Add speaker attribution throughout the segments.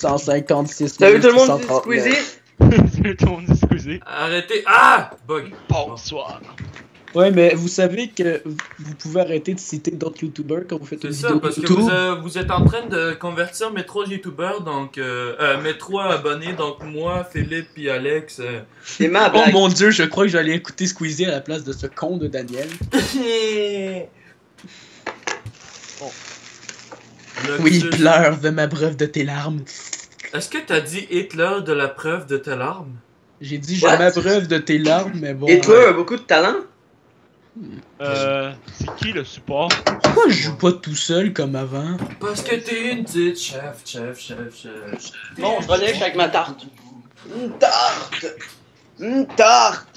Speaker 1: 156
Speaker 2: Salut tout le monde, c'est
Speaker 1: 639.
Speaker 2: Squeezie.
Speaker 3: Salut tout le monde, c'est Squeezie.
Speaker 4: Arrêtez. Ah! Bug.
Speaker 3: Bonsoir.
Speaker 1: Ouais, mais vous savez que vous pouvez arrêter de citer d'autres youtubeurs quand vous faites
Speaker 4: C'est
Speaker 1: une
Speaker 4: ça,
Speaker 1: vidéo
Speaker 4: parce que
Speaker 1: YouTube.
Speaker 4: vous êtes en train de convertir mes 3 youtubeurs, donc mes 3 abonnés, donc moi, Philippe puis Alex.
Speaker 2: C'est ma
Speaker 1: Oh
Speaker 2: blague.
Speaker 1: mon dieu, je crois que j'allais écouter Squeezie à la place de ce con de Daniel. Oui,
Speaker 4: Noctus.
Speaker 1: pleure de ma preuve de tes larmes.
Speaker 4: Est-ce que t'as dit Hitler de la preuve de tes larmes?
Speaker 1: J'ai dit je
Speaker 2: What?
Speaker 1: m'abreuve de tes larmes, mais bon.
Speaker 2: Et toi, a beaucoup de talent?
Speaker 3: C'est qui le support?
Speaker 1: Pourquoi je joue pas tout seul comme avant?
Speaker 4: Parce que t'es une petite chef.
Speaker 2: Bon, je relève avec ma tarte. Une tarte! Une tarte!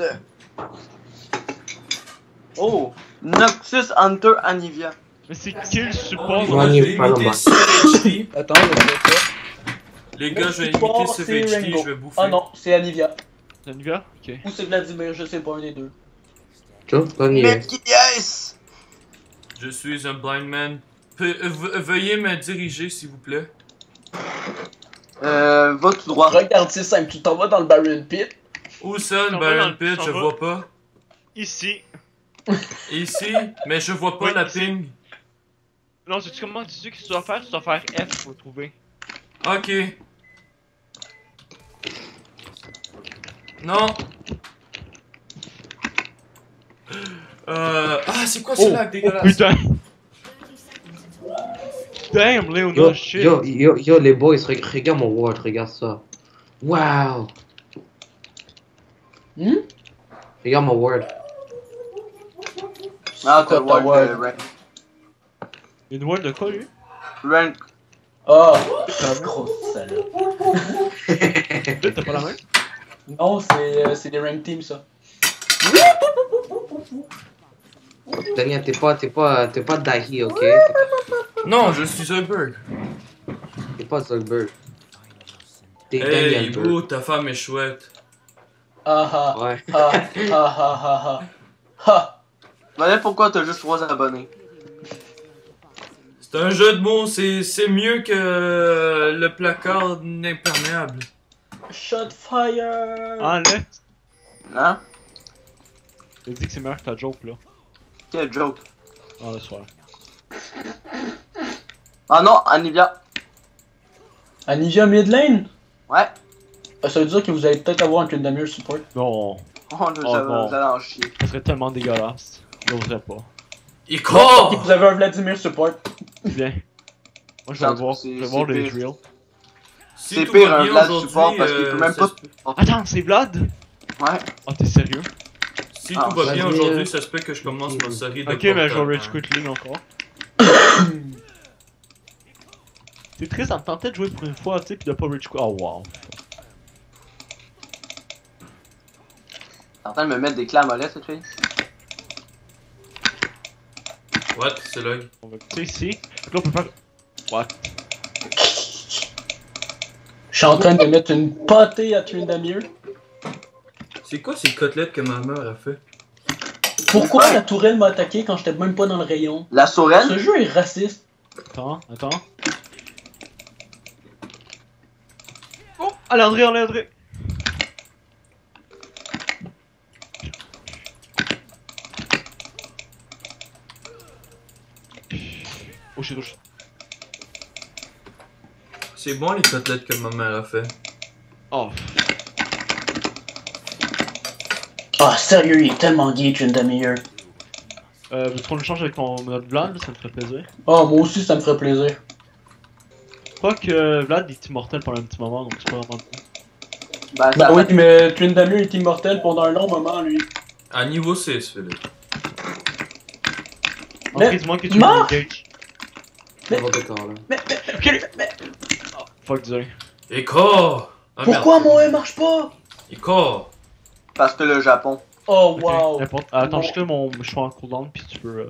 Speaker 2: Oh! Noxus Hunter Anivia.
Speaker 3: Mais c'est qui le support?
Speaker 4: Oh,
Speaker 3: dans
Speaker 4: je
Speaker 3: le
Speaker 4: vais
Speaker 3: jeu?
Speaker 4: imiter CVHD.
Speaker 1: Attends, je sais pas.
Speaker 4: Les gars, je vais
Speaker 1: Support,
Speaker 4: imiter
Speaker 1: c'est
Speaker 4: CVHD,
Speaker 1: Rainbow.
Speaker 4: je vais bouffer.
Speaker 1: Ah non, c'est Anivia.
Speaker 3: C'est une gars? Ok.
Speaker 1: Ou c'est Vladimir, je sais pas, un des deux.
Speaker 2: Mais qui est-ce?
Speaker 4: Je suis un blind man. Veuillez me diriger, s'il vous plaît.
Speaker 2: Va tout droit.
Speaker 1: Regarde, c'est simple, tu t'en vas dans le Baron Pit.
Speaker 4: Où ça, le
Speaker 3: T'en vas
Speaker 4: Baron
Speaker 3: dans-
Speaker 4: Pit?
Speaker 3: t'en
Speaker 4: Je
Speaker 3: vas.
Speaker 4: vois pas.
Speaker 3: Ici.
Speaker 4: Ici, mais je vois pas
Speaker 3: Oui,
Speaker 4: la
Speaker 3: ici.
Speaker 4: ping.
Speaker 3: Non, sais-tu comment tu sais que tu dois faire? Tu dois faire F pour trouver.
Speaker 4: Ok. Non. Ah, c'est quoi ce lac
Speaker 3: Oh
Speaker 4: dégueulasse?
Speaker 3: putain! Damn, Léona, shit!
Speaker 5: Yo, les boys, regarde mon ward, regarde ça. Wow!
Speaker 1: Hmm?
Speaker 5: Regarde mon ward.
Speaker 2: Ah, t'as
Speaker 1: Quoi,
Speaker 2: le
Speaker 1: ta
Speaker 2: word
Speaker 1: word?
Speaker 3: Une wall de quoi, lui?
Speaker 2: rank.
Speaker 1: Ah, putain, grosse salope.
Speaker 3: Là, t'as pas la main?
Speaker 1: Non, c'est des rank teams, ça.
Speaker 5: Daniel, t'es pas Dahi, ok?
Speaker 4: Non, je suis un bug.
Speaker 5: T'es pas Zuckerberg. T'es
Speaker 4: Hey,
Speaker 5: Daniel Bird.
Speaker 4: bro, ta femme est chouette.
Speaker 1: Ah ah,
Speaker 5: Ouais.
Speaker 1: ah ah ah ah ah. Ha!
Speaker 2: Voilà pourquoi t'as juste 3 abonnés.
Speaker 4: C'est un jeu de mots, c'est mieux que le placard imperméable.
Speaker 1: Shot fire!
Speaker 3: Ah, là!
Speaker 2: Hein?
Speaker 3: T'as dit que c'est meilleur que ta joke, là.
Speaker 2: Quel joke.
Speaker 3: Ah, le soir.
Speaker 2: Ah non, Anivia.
Speaker 1: Anivia mid lane?
Speaker 2: Ouais.
Speaker 1: Ça veut dire que vous allez peut-être avoir un Tryndamere support.
Speaker 3: Non,
Speaker 2: Oh, nous
Speaker 3: Oh, non.
Speaker 2: allons en chier.
Speaker 3: ça serait tellement dégueulasse. J'oserais pas.
Speaker 4: Il
Speaker 1: Ok,
Speaker 4: court!
Speaker 1: vous avez un Vladimir support.
Speaker 3: Viens. Moi, je vais voir,
Speaker 2: C'est-
Speaker 3: je vais voir
Speaker 2: c'est
Speaker 3: les
Speaker 2: pire.
Speaker 3: drills.
Speaker 4: Si
Speaker 2: C'est
Speaker 4: tout
Speaker 2: pire
Speaker 4: va
Speaker 2: un
Speaker 4: bien
Speaker 2: Vlad
Speaker 4: aujourd'hui,
Speaker 2: support parce qu'il peut même
Speaker 4: ça
Speaker 2: pas.
Speaker 4: se peut-
Speaker 3: Attends, c'est Vlad?
Speaker 2: Ouais.
Speaker 3: Oh, t'es sérieux?
Speaker 4: Si
Speaker 2: Ah,
Speaker 4: tout va bien
Speaker 5: Vladimir.
Speaker 4: aujourd'hui, ça se peut que je commence ma série de
Speaker 3: Ok, mais je vais
Speaker 4: portables.
Speaker 3: rage quit Lynn encore. C'est triste, ça me tentait de jouer pour une fois, tu sais, pis de pas rage quit. Oh wow.
Speaker 2: T'es en train de me mettre des clés à molette, cette fille?
Speaker 4: What? C'est log.
Speaker 3: On va cliquer ici. Là, on peut faire. What?
Speaker 1: Je suis en train de mettre une pâtée à Tryndamere.
Speaker 4: C'est quoi ces côtelettes que ma mère a fait?
Speaker 1: Pourquoi la tourelle m'a attaqué quand j'étais même pas dans le rayon?
Speaker 2: La Sorel?
Speaker 1: Ce jeu est raciste.
Speaker 3: Attends. Oh! Allez, André! Oh shit.
Speaker 4: C'est bon les côtelettes que ma mère a fait.
Speaker 3: Oh.
Speaker 1: Ah, sérieux, il est tellement gay, Tryndamere.
Speaker 3: Veux-tu qu'on le change avec ton notre Vlad? Ça me ferait plaisir.
Speaker 1: Oh, moi aussi, ça me ferait plaisir.
Speaker 3: Pas que Vlad est immortel pendant un petit moment, donc c'est pas vraiment.
Speaker 2: Bah,
Speaker 1: Bah
Speaker 2: ça
Speaker 1: oui, mais Tryndamere est immortel pendant un long moment, lui.
Speaker 4: À niveau 6, Philippe.
Speaker 1: Mais-
Speaker 3: André, dis-moi que tu
Speaker 1: Marc!
Speaker 3: veux engage.
Speaker 1: Mais-
Speaker 5: N'importe quoi, là.
Speaker 3: Oh, fuck, désolé.
Speaker 4: Et corps! Ah,
Speaker 1: Pourquoi
Speaker 4: merde.
Speaker 1: mon E marche pas?
Speaker 4: Et corps!
Speaker 2: Parce que le Japon.
Speaker 1: Oh,
Speaker 3: Ok,
Speaker 1: wow.
Speaker 3: n'importe. Attends,
Speaker 1: Non.
Speaker 3: juste que je suis en cooldown, puis tu peux.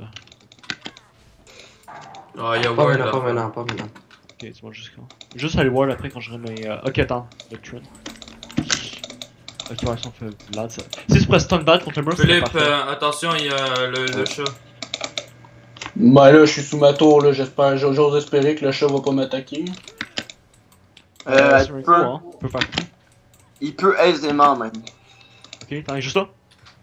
Speaker 4: Ah, y'a
Speaker 5: Pas
Speaker 4: Word
Speaker 5: maintenant,
Speaker 4: là.
Speaker 5: pas maintenant, pas maintenant.
Speaker 3: Ok, dis-moi juste quand. Juste aller voir après quand j'aurai mes. Ok, attends, le trend. Ok, ouais, si on fait Vlad, ça. Si tu presses stun bad contre le mur, c'est
Speaker 4: Philippe,
Speaker 3: parfait.
Speaker 4: attention, il y a le chat.
Speaker 1: Bah là, je suis sous ma tour, là, j'espère, j'ose espérer que le chat va pas m'attaquer.
Speaker 3: C'est
Speaker 2: Tu
Speaker 3: un
Speaker 2: peux,
Speaker 3: coup, hein. Il peut faire tout.
Speaker 2: il peut aisément même.
Speaker 3: Ok, t'en es juste là.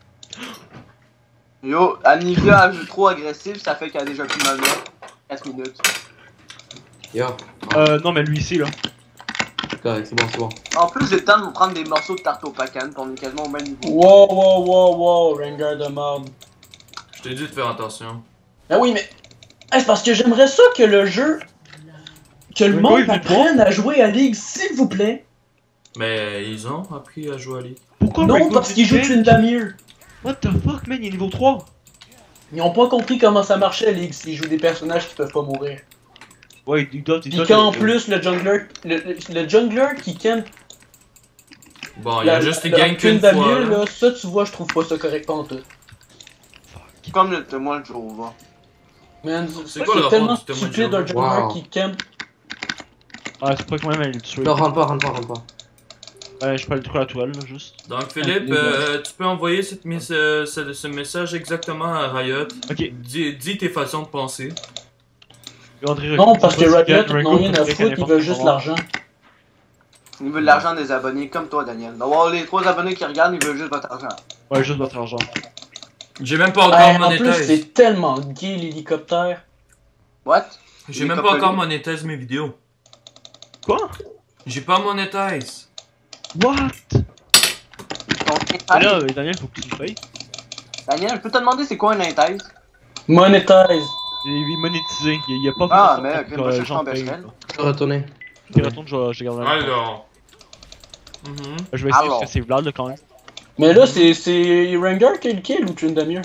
Speaker 2: Yo, Anivia a joué trop agressif, ça fait qu'elle a déjà plus mal là. 4 minutes.
Speaker 5: Yo.
Speaker 3: Non, mais lui ici, là.
Speaker 5: Correct, c'est bon.
Speaker 2: En plus, j'ai le temps de me prendre des morceaux de tarte au pacan, puis on est quasiment au même niveau.
Speaker 1: Wow, Rengar de merde.
Speaker 4: Je t'ai dit de faire attention.
Speaker 1: Ah oui, mais. Hey, c'est parce que j'aimerais ça que le jeu. Que le
Speaker 3: Mais
Speaker 1: monde
Speaker 3: quoi, il veut
Speaker 1: apprenne à jouer à League, s'il vous plaît.
Speaker 4: Mais ils ont appris à jouer à League.
Speaker 3: Pourquoi
Speaker 1: Non,
Speaker 3: Rengo
Speaker 1: parce qu'ils jouent
Speaker 3: Disney?
Speaker 1: Tryndamere.
Speaker 3: What the fuck, man, il est niveau 3.
Speaker 1: Ils ont pas compris comment ça marchait, League, s'ils jouent des personnages qui peuvent pas mourir.
Speaker 3: Ouais, il doit.
Speaker 1: Pis qu'en plus, le jungler qui camp
Speaker 4: Bon, il a juste gagne qu'une
Speaker 1: Tryndamere,
Speaker 4: fois. Là.
Speaker 1: là, ça tu vois, je trouve pas ça correct en tout.
Speaker 2: Comme le témoin le jour.
Speaker 1: Man,
Speaker 4: C'est quoi le rapport
Speaker 1: tellement
Speaker 4: du témoin de
Speaker 1: stupide un
Speaker 4: Jéhovah?
Speaker 1: jungler
Speaker 5: Wow.
Speaker 1: qui camp.
Speaker 3: Ah, c'est pas quand même aller le tuer.
Speaker 5: Non, rentre pas.
Speaker 3: Ouais, je peux le tuer à la toile, là, juste.
Speaker 4: Donc Philippe, tu peux envoyer ce message exactement à Riot.
Speaker 3: Ok.
Speaker 4: Dis tes façons de penser.
Speaker 3: Et André
Speaker 1: Non, parce que
Speaker 3: Riot
Speaker 1: Riot n'ont rien à foutre, ils veulent juste l'argent.
Speaker 2: Ils veulent l'argent des abonnés, comme toi, Daniel. D'avoir les 3 abonnés qui regardent, ils veulent juste votre argent.
Speaker 3: Ouais, juste votre argent.
Speaker 4: J'ai même pas encore
Speaker 1: En plus,
Speaker 4: monétise.
Speaker 1: c'est tellement gay l'hélicoptère.
Speaker 2: What?
Speaker 4: J'ai même pas encore monétise mes vidéos.
Speaker 3: Quoi?
Speaker 4: J'ai pas monétise.
Speaker 3: What?
Speaker 2: Ton
Speaker 3: Ah, là, Daniel, faut que tu le payes.
Speaker 2: Daniel, je peux te demander c'est quoi une inthèse?
Speaker 1: Monetize.
Speaker 3: Il est monétisé, il y a pas
Speaker 2: Ah,
Speaker 3: fait
Speaker 2: mais
Speaker 3: ça
Speaker 2: ok,
Speaker 3: pour
Speaker 2: moi,
Speaker 3: que
Speaker 2: je
Speaker 3: les
Speaker 2: suis
Speaker 3: gens
Speaker 2: en
Speaker 3: payent,
Speaker 2: best
Speaker 3: quoi.
Speaker 5: Je vais retourner.
Speaker 3: Ok, retourne, je garde un.
Speaker 4: Alors.
Speaker 3: Je vais essayer
Speaker 2: Alors.
Speaker 3: parce que c'est Vlad, là, quand même.
Speaker 1: Mais là, c'est Rengar qui est le kill ou Tryndamere?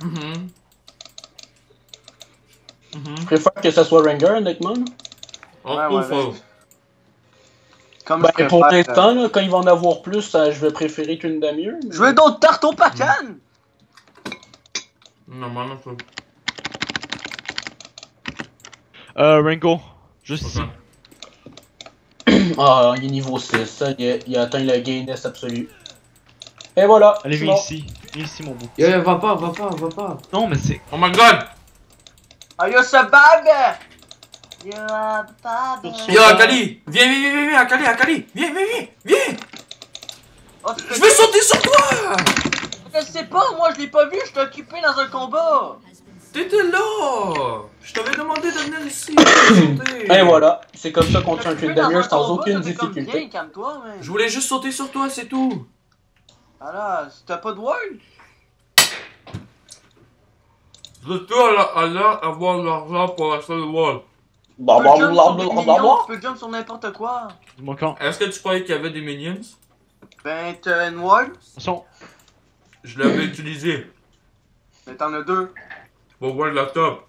Speaker 1: Je préfère que ça soit Rengar, honnêtement. là.
Speaker 4: Oh,
Speaker 2: Ouais,
Speaker 4: ou
Speaker 2: ouais,
Speaker 4: faux.
Speaker 2: Comme
Speaker 1: Ben,
Speaker 2: je
Speaker 1: pour
Speaker 2: préfère,
Speaker 1: l'instant, là, quand ils vont en avoir plus, je vais préférer Tryndamere. mais-
Speaker 2: Je veux d'autres tartes au pacan!
Speaker 4: Non, moi non plus.
Speaker 3: Rengo, juste ici.
Speaker 4: Ok.
Speaker 1: Ah, il est niveau 6, ça, il a atteint la gayness absolue. Et voilà!
Speaker 3: Allez,
Speaker 1: je suis
Speaker 3: viens
Speaker 1: mort.
Speaker 3: ici. Viens ici, mon beau.
Speaker 5: Yo, va pas.
Speaker 3: Non, mais c'est.
Speaker 4: Oh my god!
Speaker 2: Ah, yo, ce bag! Yo, bag!
Speaker 4: Yo, Akali! Viens, Akali! Viens!
Speaker 2: Oh, tu peux-
Speaker 4: Je veux sauter sur toi!
Speaker 2: Je sais pas, moi je l'ai pas vu, je t'ai occupé dans un combat!
Speaker 4: T'étais là! Je t'avais demandé de venir ici. sauter.
Speaker 1: Et voilà, c'est comme ça qu'on tue un
Speaker 2: Je t'ai occupé dans
Speaker 1: Tryndamere
Speaker 2: un
Speaker 1: sans
Speaker 2: combat,
Speaker 1: aucune
Speaker 2: ça fait comme,
Speaker 1: difficulté.
Speaker 2: Viens, calme-toi, man.
Speaker 4: Je voulais juste sauter sur toi, c'est tout.
Speaker 2: Alors, si t'as pas de word?
Speaker 4: Je veux tout avoir l'argent pour acheter le wall.
Speaker 2: Tu peux jump sur des millions, tu peux jump sur n'importe quoi.
Speaker 3: Mon camp.
Speaker 4: Est-ce que tu croyais qu'il y avait des minions?
Speaker 2: Ben, t'as une word,
Speaker 3: Attention.
Speaker 4: Je l'avais utilisé.
Speaker 2: mais t'en as 2.
Speaker 4: Pour voir le laptop.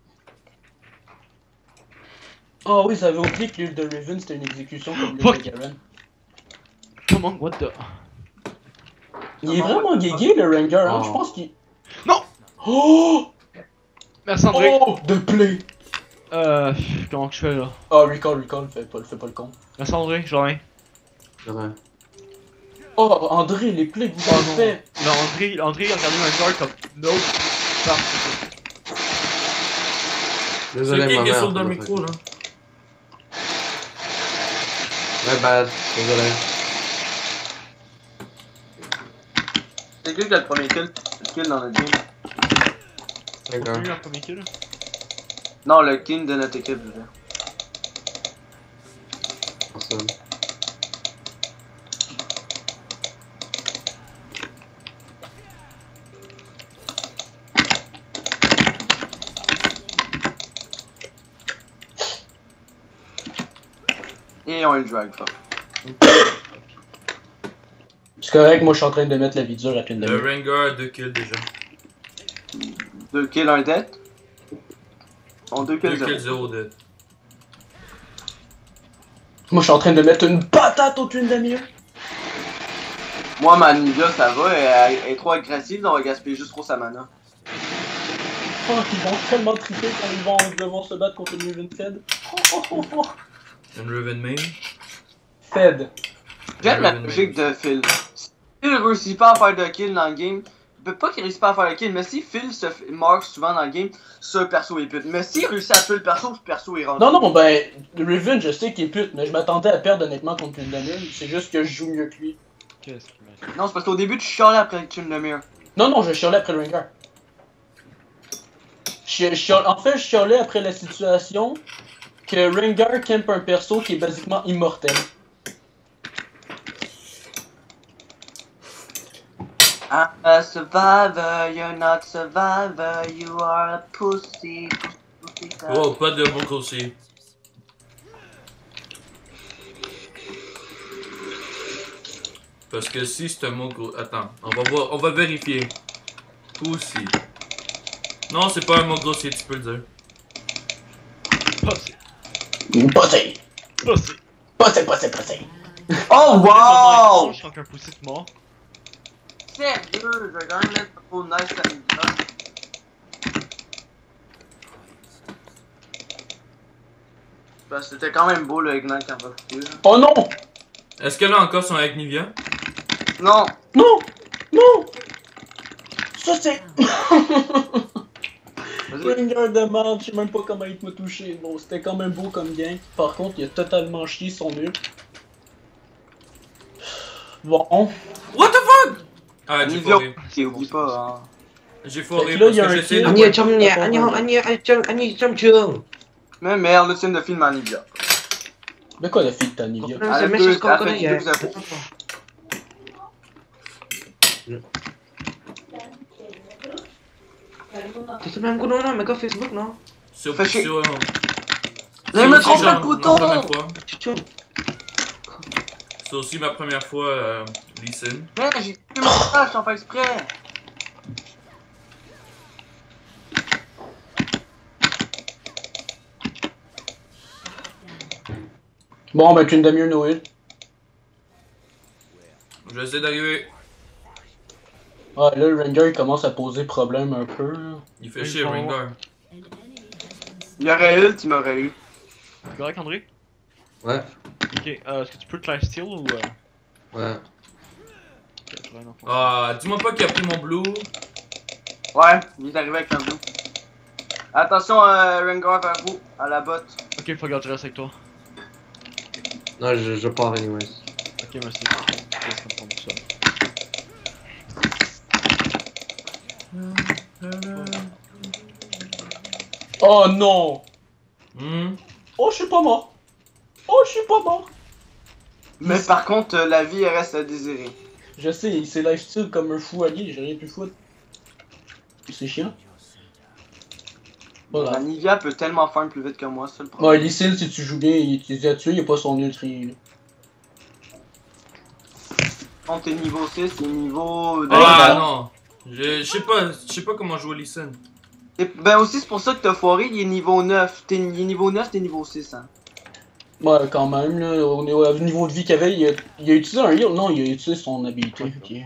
Speaker 1: Ah oui, ça avait oublié que l'île de Raven c'était une exécution comme l'île
Speaker 3: Fuck.
Speaker 1: de Garen.
Speaker 3: Comment? What the.
Speaker 1: Il est vraiment guégué le Rengar, hein?
Speaker 5: Oh.
Speaker 1: Je pense qu'il.
Speaker 3: Non!
Speaker 1: Oh!
Speaker 3: Merci, André.
Speaker 1: Oh! De play!
Speaker 3: Comment que je fais là?
Speaker 1: Ah, recall, fais pas le con.
Speaker 3: Merci, André, j'ai rien.
Speaker 5: Ouais.
Speaker 1: Oh, André, les plays que vous avez
Speaker 3: non.
Speaker 1: fait!
Speaker 3: Non, André, a regardé Rengar comme. No.
Speaker 4: C'est
Speaker 5: Désolé,
Speaker 4: qui
Speaker 5: ma
Speaker 4: qui est
Speaker 5: mère.
Speaker 4: sur le micro là?
Speaker 5: Ouais, bad. Désolé.
Speaker 2: C'est qui qui a le premier kill dans notre game?
Speaker 5: D'accord.
Speaker 3: Lui, un premier kill.
Speaker 2: Non, le kill de notre équipe, je veux dire.
Speaker 5: Personne.
Speaker 2: Et on le drag, fuck.
Speaker 1: C'est correct, moi je suis en train de mettre la vie dure à
Speaker 4: Le
Speaker 1: Tryndamere.
Speaker 4: Rengar a 2 kills déjà.
Speaker 2: 2 kills, 1 dead. On 2
Speaker 4: 2
Speaker 2: kills, 0.
Speaker 4: kills, 0 dead.
Speaker 1: Moi je suis en train de mettre une patate au Tryndamere.
Speaker 2: Moi, ma Nivea, ça va, elle est trop agressive, on va gaspiller juste trop sa mana.
Speaker 1: Oh, ils vont tellement triper quand ils vont devoir se battre contre une Raven Fed.
Speaker 4: Une Raven main.
Speaker 2: Fed. J'aime la
Speaker 4: Raven
Speaker 2: logique
Speaker 4: main.
Speaker 2: de Phil. Si Phil réussit pas à faire de kills dans le game, pas qu'il réussit pas à faire le kill, mais si Phil meurt souvent dans le game, ce perso est pute. Mais s'il réussit à tuer le perso est rendu.
Speaker 1: Non, ben, Riven, je sais qu'il est pute, mais je m'attendais à perdre honnêtement contre Tryndamere. C'est juste que je joue mieux que lui.
Speaker 3: Qu'est-ce qu'il m'a
Speaker 2: Non, c'est parce qu'au début, tu chialais après Tryndamere.
Speaker 1: Non, je chialais après le Rengar. En fait, je chialais après la situation que Rengar camp un perso qui est basiquement immortel.
Speaker 2: I'm a survivor, you're not survivor, you are a pussy.
Speaker 4: Oh, pas de mots aussi. Parce que si c'est un mot gros... Attends, on va voir, on va vérifier. Pussy. Non, c'est pas un mot grossier, tu peux le dire.
Speaker 3: Pussy.
Speaker 1: Pussy.
Speaker 2: Oh wow!
Speaker 3: Je sens qu'un pussy de mort.
Speaker 2: Sérieux, je vais quand même mettre un nice à Nivea. Bah, c'était quand même beau le Ignite quand on va fouiller.
Speaker 1: Oh non!
Speaker 4: Est-ce qu'elle a encore son avec Nivea?
Speaker 2: Non!
Speaker 1: Non! Ça c'est... Rengar de merde, je sais même pas comment il m'a touché. Bon, c'était quand même beau comme game. Par contre, il a totalement chié son ult. Bon.
Speaker 4: What the fuck? Ah, j'ai
Speaker 2: Nivea,
Speaker 4: foiré.
Speaker 2: oublie pas, hein.
Speaker 4: J'ai foiré
Speaker 1: Fait que là, il y a
Speaker 4: parce que
Speaker 1: un
Speaker 4: j'essaie
Speaker 1: kill.
Speaker 4: de...
Speaker 5: 아니야 참냐 아니 참중.
Speaker 2: Mais merde, le team de film à Nivea.
Speaker 1: De quoi la fille de ta Nivea?
Speaker 2: Ah,
Speaker 5: C'est
Speaker 2: deux-
Speaker 5: méchant qu'on
Speaker 2: elle
Speaker 5: connaît.
Speaker 2: fait 2-0.
Speaker 5: C'est même qu'on a mais Facebook non.
Speaker 4: Sur...
Speaker 2: Fait chier.
Speaker 4: sur...
Speaker 2: Mais me
Speaker 4: aussi,
Speaker 2: trompe
Speaker 4: genre,
Speaker 2: le bouton!
Speaker 4: ma première fois.
Speaker 5: Chuchu.
Speaker 4: C'est aussi ma première fois, Lee Sin.
Speaker 2: Mais j'ai tué mon frère, je t'en fais exprès!
Speaker 1: Bon, ben, Tryndamere no ult.
Speaker 4: J'essaie d'arriver.
Speaker 1: Ouais, là, le Rengar il commence à poser problème un peu. Là.
Speaker 4: Il fait chier, Rengar.
Speaker 2: Il y aurait ult, il m'aurait eu.
Speaker 3: C'est correct, André?
Speaker 5: Ouais.
Speaker 3: Ok, est-ce que tu peux te life steal ou.
Speaker 5: Ouais.
Speaker 3: Ok, je vais aller dans ton-
Speaker 4: Ah, dis-moi pas qu'il a pris mon blue.
Speaker 2: Ouais, il est arrivé avec un blue. Attention, Rengar vers vous, à la botte.
Speaker 3: Ok, faut garder, je reste avec toi.
Speaker 5: Non, je pars anyways.
Speaker 3: Ok, merci. Je laisse comprendre tout ça.
Speaker 1: Oh non!
Speaker 4: Hmm.
Speaker 1: Oh, je suis pas mort! Oh, je suis pas mort!
Speaker 2: Mais par contre, la vie elle reste à désirer.
Speaker 1: Je sais, il s'est lifesteal comme un fou allié, j'ai rien pu foutre. C'est chiant.
Speaker 2: La
Speaker 1: Voilà.
Speaker 2: Nivea peut tellement farm plus vite que moi, c'est le problème.
Speaker 1: Ouais, Lee Sin, si tu joues bien, il t'a tué, il a pas son ult rien.
Speaker 2: Quand t'es niveau 6, t'es niveau...
Speaker 4: Ah non. Je sais pas comment jouer Lee Sin.
Speaker 2: Et ben aussi, c'est pour ça que t'as foiré, il est niveau 9. Il est niveau 9, t'es niveau 6, hein.
Speaker 1: Ouais, quand même, là, au niveau de vie qu'il avait, il a utilisé un heal? Non, il a utilisé son habilité. Ok.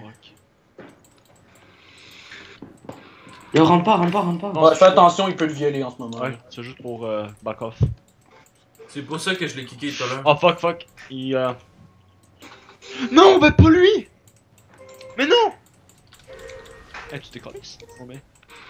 Speaker 5: Yo, rentre pas.
Speaker 1: Ouais, fais attention, il peut le violer en ce moment.
Speaker 3: Ouais, c'est juste pour back off.
Speaker 4: C'est pour ça que je l'ai kické tout à l'heure.
Speaker 3: Oh fuck. Il. Non, mais pas lui! Mais non! Eh, tu décolles? Oh, mais.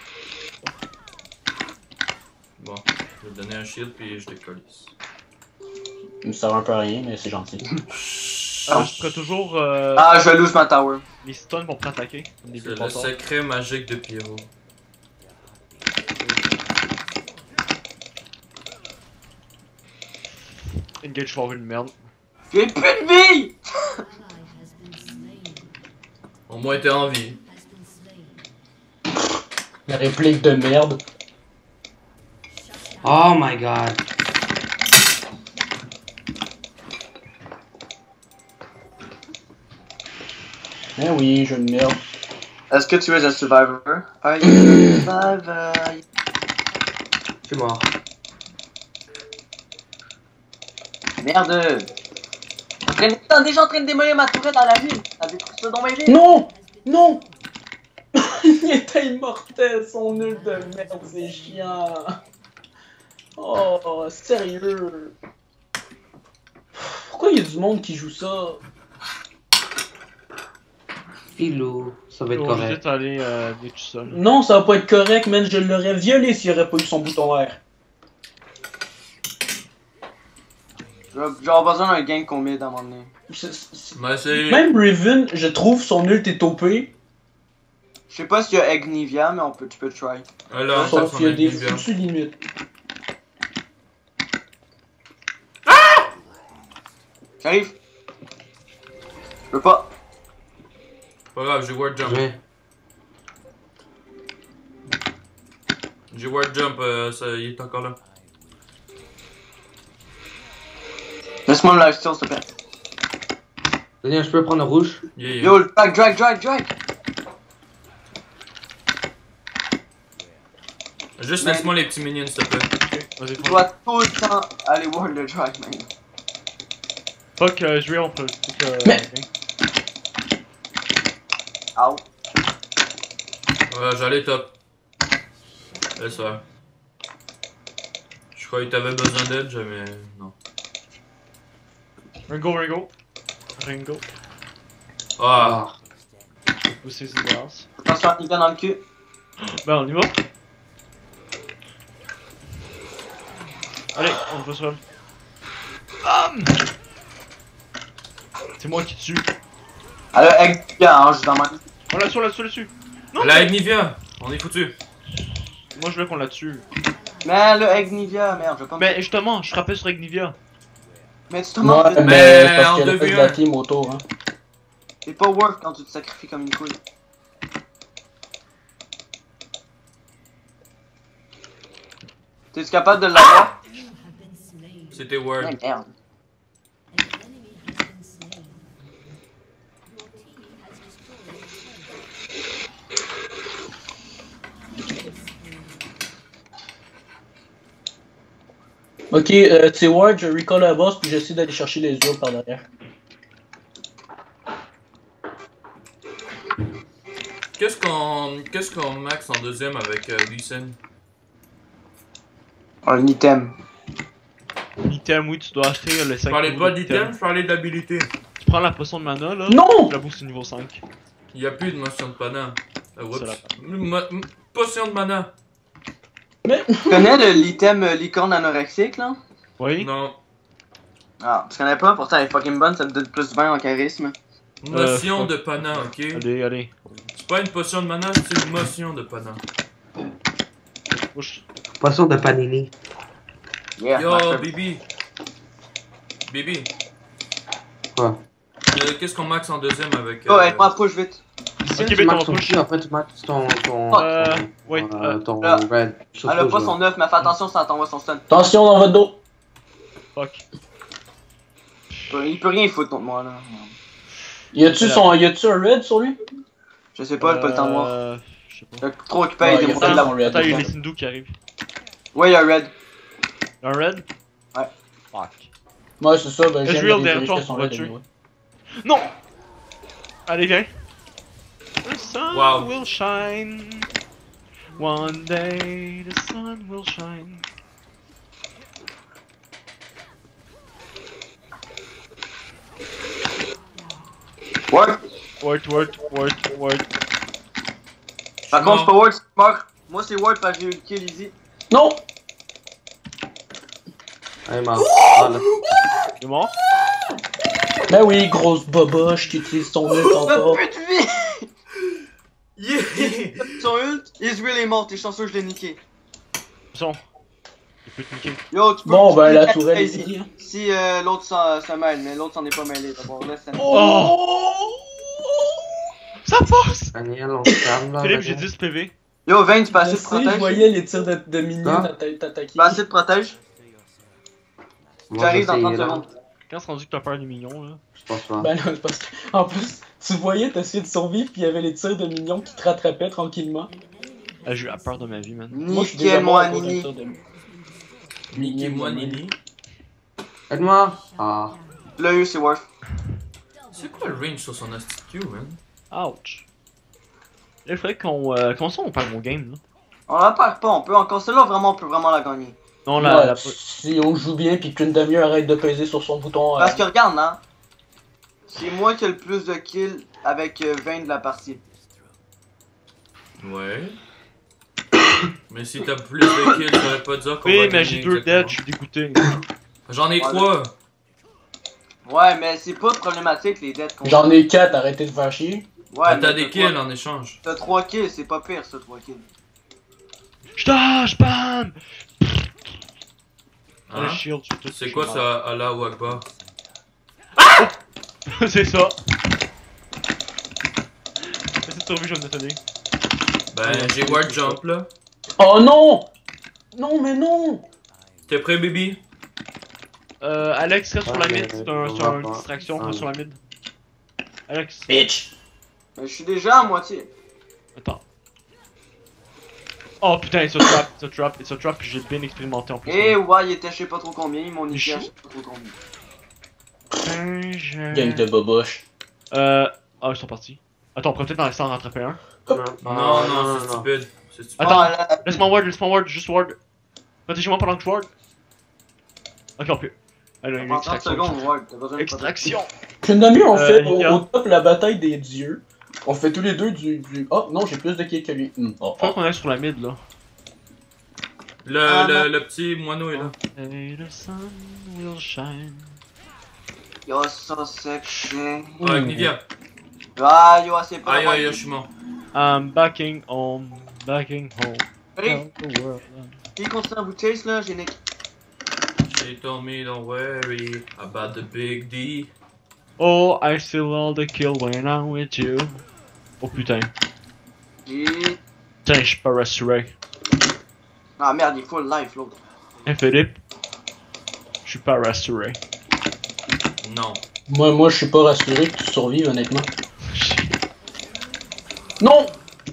Speaker 4: Bon, je vais te donner un shield puis je décollisse.
Speaker 1: Il me sert un peu à rien, mais c'est gentil.
Speaker 3: Je ferai toujours.
Speaker 2: Ah, je vais lose ma tower.
Speaker 3: Les stuns vont attaquer.
Speaker 4: C'est le secret magique de Pyro.
Speaker 3: Engage, je vais avoir une merde.
Speaker 2: J'ai plus de vie!
Speaker 4: Au moins t'es en vie.
Speaker 1: La réplique de merde.
Speaker 5: Oh my god.
Speaker 1: Eh oui, jeu de merde.
Speaker 2: Est-ce que tu es un survivor? Are you a survivor?
Speaker 5: Je suis mort.
Speaker 2: Merde! T'es déjà en train de démolir ma tourette dans la ville! T'as détruit ça dans ma ville!
Speaker 1: Non! Non! Il était immortel, son ult de merde, c'est chiant. Oh, sérieux. Pourquoi il y a du monde qui joue ça?
Speaker 5: Filou, ça va être
Speaker 3: On va
Speaker 5: correct.
Speaker 3: peut-être aller venir tout seul.
Speaker 1: Non, ça va pas être correct, man. Je l'aurais violé s'il aurait pas eu son bouton R.
Speaker 2: Je vais avoir besoin d'un gain qu'on met à un moment donné.
Speaker 4: Mais c'est.
Speaker 1: Même Riven, je trouve son ult est OP.
Speaker 2: Je sais pas s'il y a Egnivia, mais tu peux try.
Speaker 4: Alors, ça
Speaker 1: Sauf qu'il y a des
Speaker 4: bien.
Speaker 1: foutus limites.
Speaker 2: J'arrive. Je peux pas.
Speaker 4: Pas grave, j'ai word jump.
Speaker 5: Ouais.
Speaker 4: J'ai word jump, il est encore là.
Speaker 2: Laisse-moi me lifesteal, s'il te plaît.
Speaker 5: Daniel, je peux prendre le rouge?
Speaker 4: Yeah, yeah.
Speaker 2: Yo, drag.
Speaker 4: Juste
Speaker 2: Man.
Speaker 4: laisse-moi les petits minions, s'il te plaît.
Speaker 3: Vas-y,
Speaker 2: Tu
Speaker 3: prends.
Speaker 2: dois tout le temps aller voir le drag, man.
Speaker 3: Fuck, je vais on peut.
Speaker 1: Mais-
Speaker 2: Ow.
Speaker 4: Voilà, j'allais top. Laisse faire. Je croyais que t'avais besoin d'aide, mais non.
Speaker 3: Ringo.
Speaker 4: Ah,
Speaker 3: Pousser ses glaces.
Speaker 2: Attention, il vient dans le cul.
Speaker 3: Ben, on y va. Allez, on va seul. C'est moi qui tue.
Speaker 2: Alors, Egnivia, hein, je suis dans ma.
Speaker 3: On l'a dessus. Non,
Speaker 4: la
Speaker 3: mais-
Speaker 4: Egnivia, on est foutu.
Speaker 3: Moi je veux qu'on la tue.
Speaker 2: Mais le Egnivia, merde, je vais pas me.
Speaker 3: Mais justement, je frappais sur Ignivia.
Speaker 2: Mais tu te demandes,
Speaker 1: Ouais,
Speaker 4: Mais
Speaker 1: mais parce
Speaker 4: en
Speaker 1: qu'il y a le fait
Speaker 4: 2v1.
Speaker 1: de la team autour, hein.
Speaker 2: c'est pas worth quand tu te sacrifies comme une couille. T'es-tu capable de l'avoir?
Speaker 4: C'était word.
Speaker 2: Ouais, merde.
Speaker 1: Ok, c'est Ward, je recall la boss puis j'essaie d'aller chercher les yeux par derrière.
Speaker 4: Qu'est-ce qu'on max en deuxième avec Lee Sin?
Speaker 2: Un item.
Speaker 3: Item, oui, tu dois acheter les 5
Speaker 4: Je parlais pas d'item, je parlais d'habilité.
Speaker 3: Tu prends la potion de mana là.
Speaker 1: Non!
Speaker 3: Tu la boost au niveau 5.
Speaker 4: Il y a plus de motion de mana. Oups.
Speaker 3: C'est la-
Speaker 4: Potion de mana.
Speaker 2: Tu connais l'item licorne anorexique, là?
Speaker 3: Oui.
Speaker 4: Non.
Speaker 2: Ah, je connais pas, pourtant elle est fucking bonne, ça me donne plus 20 en charisme.
Speaker 4: Motion
Speaker 3: fuck.
Speaker 4: de pana, ok?
Speaker 3: Allez.
Speaker 4: C'est pas une potion de mana, c'est une motion de pana.
Speaker 3: Push.
Speaker 5: Poisson de panini.
Speaker 2: Yeah,
Speaker 4: Yo,
Speaker 2: marche.
Speaker 4: Bibi. Bibi.
Speaker 5: Quoi?
Speaker 4: Qu'est-ce qu'on max en deuxième avec.
Speaker 2: Oh, aide-moi, push vite.
Speaker 3: Ok,
Speaker 5: Tu
Speaker 3: mais
Speaker 5: marques
Speaker 3: ton
Speaker 5: ton
Speaker 3: push.
Speaker 5: cul, après tu marques ton
Speaker 3: Wait,
Speaker 5: ton
Speaker 2: là.
Speaker 5: red.
Speaker 2: Elle a pas son 9, mais fais attention, ça t'envoie son stun.
Speaker 1: Attention dans votre dos!
Speaker 3: fuck.
Speaker 2: Il peut rien foutre contre moi, là.
Speaker 1: Y a-tu un red sur lui?
Speaker 2: Je sais pas, j'ai pas le temps de voir.
Speaker 3: Je sais pas.
Speaker 2: J'ai trop occupé
Speaker 1: Ouais,
Speaker 2: avec
Speaker 1: il
Speaker 2: des
Speaker 1: a
Speaker 2: montées
Speaker 1: fait
Speaker 2: de la...
Speaker 1: son red.
Speaker 3: Attends, il y a les Sindhu qui arrivent.
Speaker 2: Ouais, y'a red.
Speaker 3: Un red?
Speaker 2: Ouais.
Speaker 3: Fuck.
Speaker 1: Ouais, c'est ça, ben
Speaker 3: Est-ce
Speaker 1: j'ai
Speaker 3: real derrière toi,
Speaker 1: son
Speaker 3: on va
Speaker 1: red
Speaker 3: tuer.
Speaker 1: anyway.
Speaker 3: Non! Allez, viens. The sun
Speaker 4: Wow.
Speaker 3: will shine. One day the sun will shine.
Speaker 2: Ward.
Speaker 3: Word.
Speaker 2: Par contre, c'est pas Ward, c'est mort. Moi, c'est Ward parce que j'ai eu le kill easy.
Speaker 1: Non!
Speaker 5: Allez, mort. Ah, là.
Speaker 3: Il est mort?
Speaker 1: Ben oui, grosse boboche qui utilise son ult encore.
Speaker 2: Plus de vie!
Speaker 4: Yeah!
Speaker 2: Son ult, Israel est mort, t'es chanceux, je l'ai niqué.
Speaker 3: Attention. Il peut te niquer.
Speaker 2: Yo, tu peux.
Speaker 1: Bon,
Speaker 2: tu
Speaker 1: ben
Speaker 2: peux
Speaker 1: la
Speaker 2: le
Speaker 1: tourelle est
Speaker 2: easy.
Speaker 1: finie, hein.
Speaker 2: Si l'autre se mêle, mais l'autre s'en est pas mêlé. D'abord, laisse ça.
Speaker 3: Oh! Ça passe!
Speaker 5: Daniel, on se calme là.
Speaker 3: Philippe, j'ai
Speaker 5: Daniel.
Speaker 3: 10 PV.
Speaker 2: Yo, Vayne, tu peux
Speaker 1: Je
Speaker 2: assez de
Speaker 1: sais, je
Speaker 2: protège.
Speaker 1: voyais les tirs de minions
Speaker 5: Hein?
Speaker 1: t'attaquer.
Speaker 2: Tu peux assez de protège.
Speaker 5: Moi,
Speaker 2: J'arrive dans
Speaker 5: j'essaye,
Speaker 2: 30
Speaker 5: là.
Speaker 2: secondes.
Speaker 3: Quand c'est rendu que t'as peur des mignons, là.
Speaker 5: Je pense pas.
Speaker 1: Ben non, c'est parce que, en plus, tu voyais t'essayer de survivre puis il y avait les tirs de minions qui te rattrapaient tranquillement.
Speaker 3: Ah, j'ai eu la peur de ma vie, man.
Speaker 1: Moi, je suis déjà
Speaker 2: Nickel-moi,
Speaker 1: mort à cause d'un
Speaker 2: Nini.
Speaker 1: tir de-
Speaker 4: Niquez-moi, Nini.
Speaker 5: Aide-moi. Ah.
Speaker 2: Là, eu, c'est Worth.
Speaker 4: C'est quoi le range sur son STQ, man?
Speaker 3: Ouch. Là, il faudrait qu'on. Comment ça, on perd mon game, là?
Speaker 2: On la perd pas, on peut encore. Celle-là, vraiment, on peut vraiment la gagner.
Speaker 3: Non,
Speaker 1: Ouais,
Speaker 3: la.
Speaker 1: si on joue bien puis qu'une demi-heure arrête de peser sur son bouton.
Speaker 2: Parce que regarde, hein. C'est moi qui ai le plus de kills avec 20 de la partie.
Speaker 4: Ouais. Mais si t'as plus de kills, ça veut pas dire qu'on va
Speaker 3: Oui, mais
Speaker 4: gagner
Speaker 3: j'ai 2
Speaker 4: exactement.
Speaker 3: dead, je suis dégoûté.
Speaker 4: J'en ai
Speaker 2: Ouais,
Speaker 4: 3.
Speaker 2: Ouais, mais c'est pas problématique les dettes qu'on
Speaker 1: J'en ai 4, arrêtez de faire chier.
Speaker 2: Ouais,
Speaker 4: T'as
Speaker 2: mais
Speaker 4: des kills en échange.
Speaker 2: T'as 3 kills, c'est pas pire ça, 3 kills.
Speaker 3: Je bam!
Speaker 4: Hein?
Speaker 3: Shield,
Speaker 4: C'est quoi ça, Allah ou Akbar?
Speaker 3: C'est ça. Essaye de survivre, je vais me détonner.
Speaker 4: Ben, j'ai ward jump là.
Speaker 1: Oh non! Non, mais non!
Speaker 4: T'es prêt, baby?
Speaker 3: Alex, reste sur la mid, c'est
Speaker 5: on va
Speaker 3: une
Speaker 5: pas.
Speaker 3: distraction, reste sur la mid. Alex,
Speaker 1: Bitch!
Speaker 2: Mais je suis déjà à moitié.
Speaker 3: attends. Oh putain, it's a trap, j'ai bien expérimenté en plus.
Speaker 2: Eh ouais, il était je sais pas trop combien, ils m'ont
Speaker 3: Il est
Speaker 2: niqué à
Speaker 3: chaud.
Speaker 2: je sais pas trop combien.
Speaker 1: Gang de boboche.
Speaker 3: Ah, ils sont partis. Attends, on pourrait peut-être dans l'instant en rattraper un.
Speaker 4: Non, c'est stupide. C'est stupide.
Speaker 3: Attends,
Speaker 2: Ah, là,
Speaker 3: laisse-moi ward, juste ward. Protégez-moi pendant que je ward. Ok, on peut. Allez, une
Speaker 2: pendant 30
Speaker 3: extraction.
Speaker 2: secondes, ouais, t'as besoin de
Speaker 3: Extraction!
Speaker 1: Finalement, on fait
Speaker 3: les gars.
Speaker 1: au top la bataille des dieux. On fait tous les deux du. Oh non, j'ai plus de kills que lui. Oh,
Speaker 3: Faut qu'on aille sur la mid là.
Speaker 4: Le petit moineau est là.
Speaker 3: And the sun will shine.
Speaker 2: Yo, ça c'est que...
Speaker 4: Ah, avec Nivea.
Speaker 2: Ah, yo, c'est pas...
Speaker 4: Aïe aïe, je suis mort.
Speaker 3: I'm backing home.
Speaker 2: Hey,
Speaker 3: Tell the world.
Speaker 2: qui continue à vous chase là, j'ai nick.
Speaker 4: She told me don't worry about the big D.
Speaker 3: Oh, I still all the kill when I'm with you. Oh putain.
Speaker 2: J'ai...
Speaker 3: Putain, je suis pas rassuré.
Speaker 2: Ah merde, il faut le life l'autre.
Speaker 3: Hein, Philippe? Je suis pas rassuré.
Speaker 4: Non.
Speaker 1: Moi, je suis pas rassuré que tu survives, honnêtement. Non!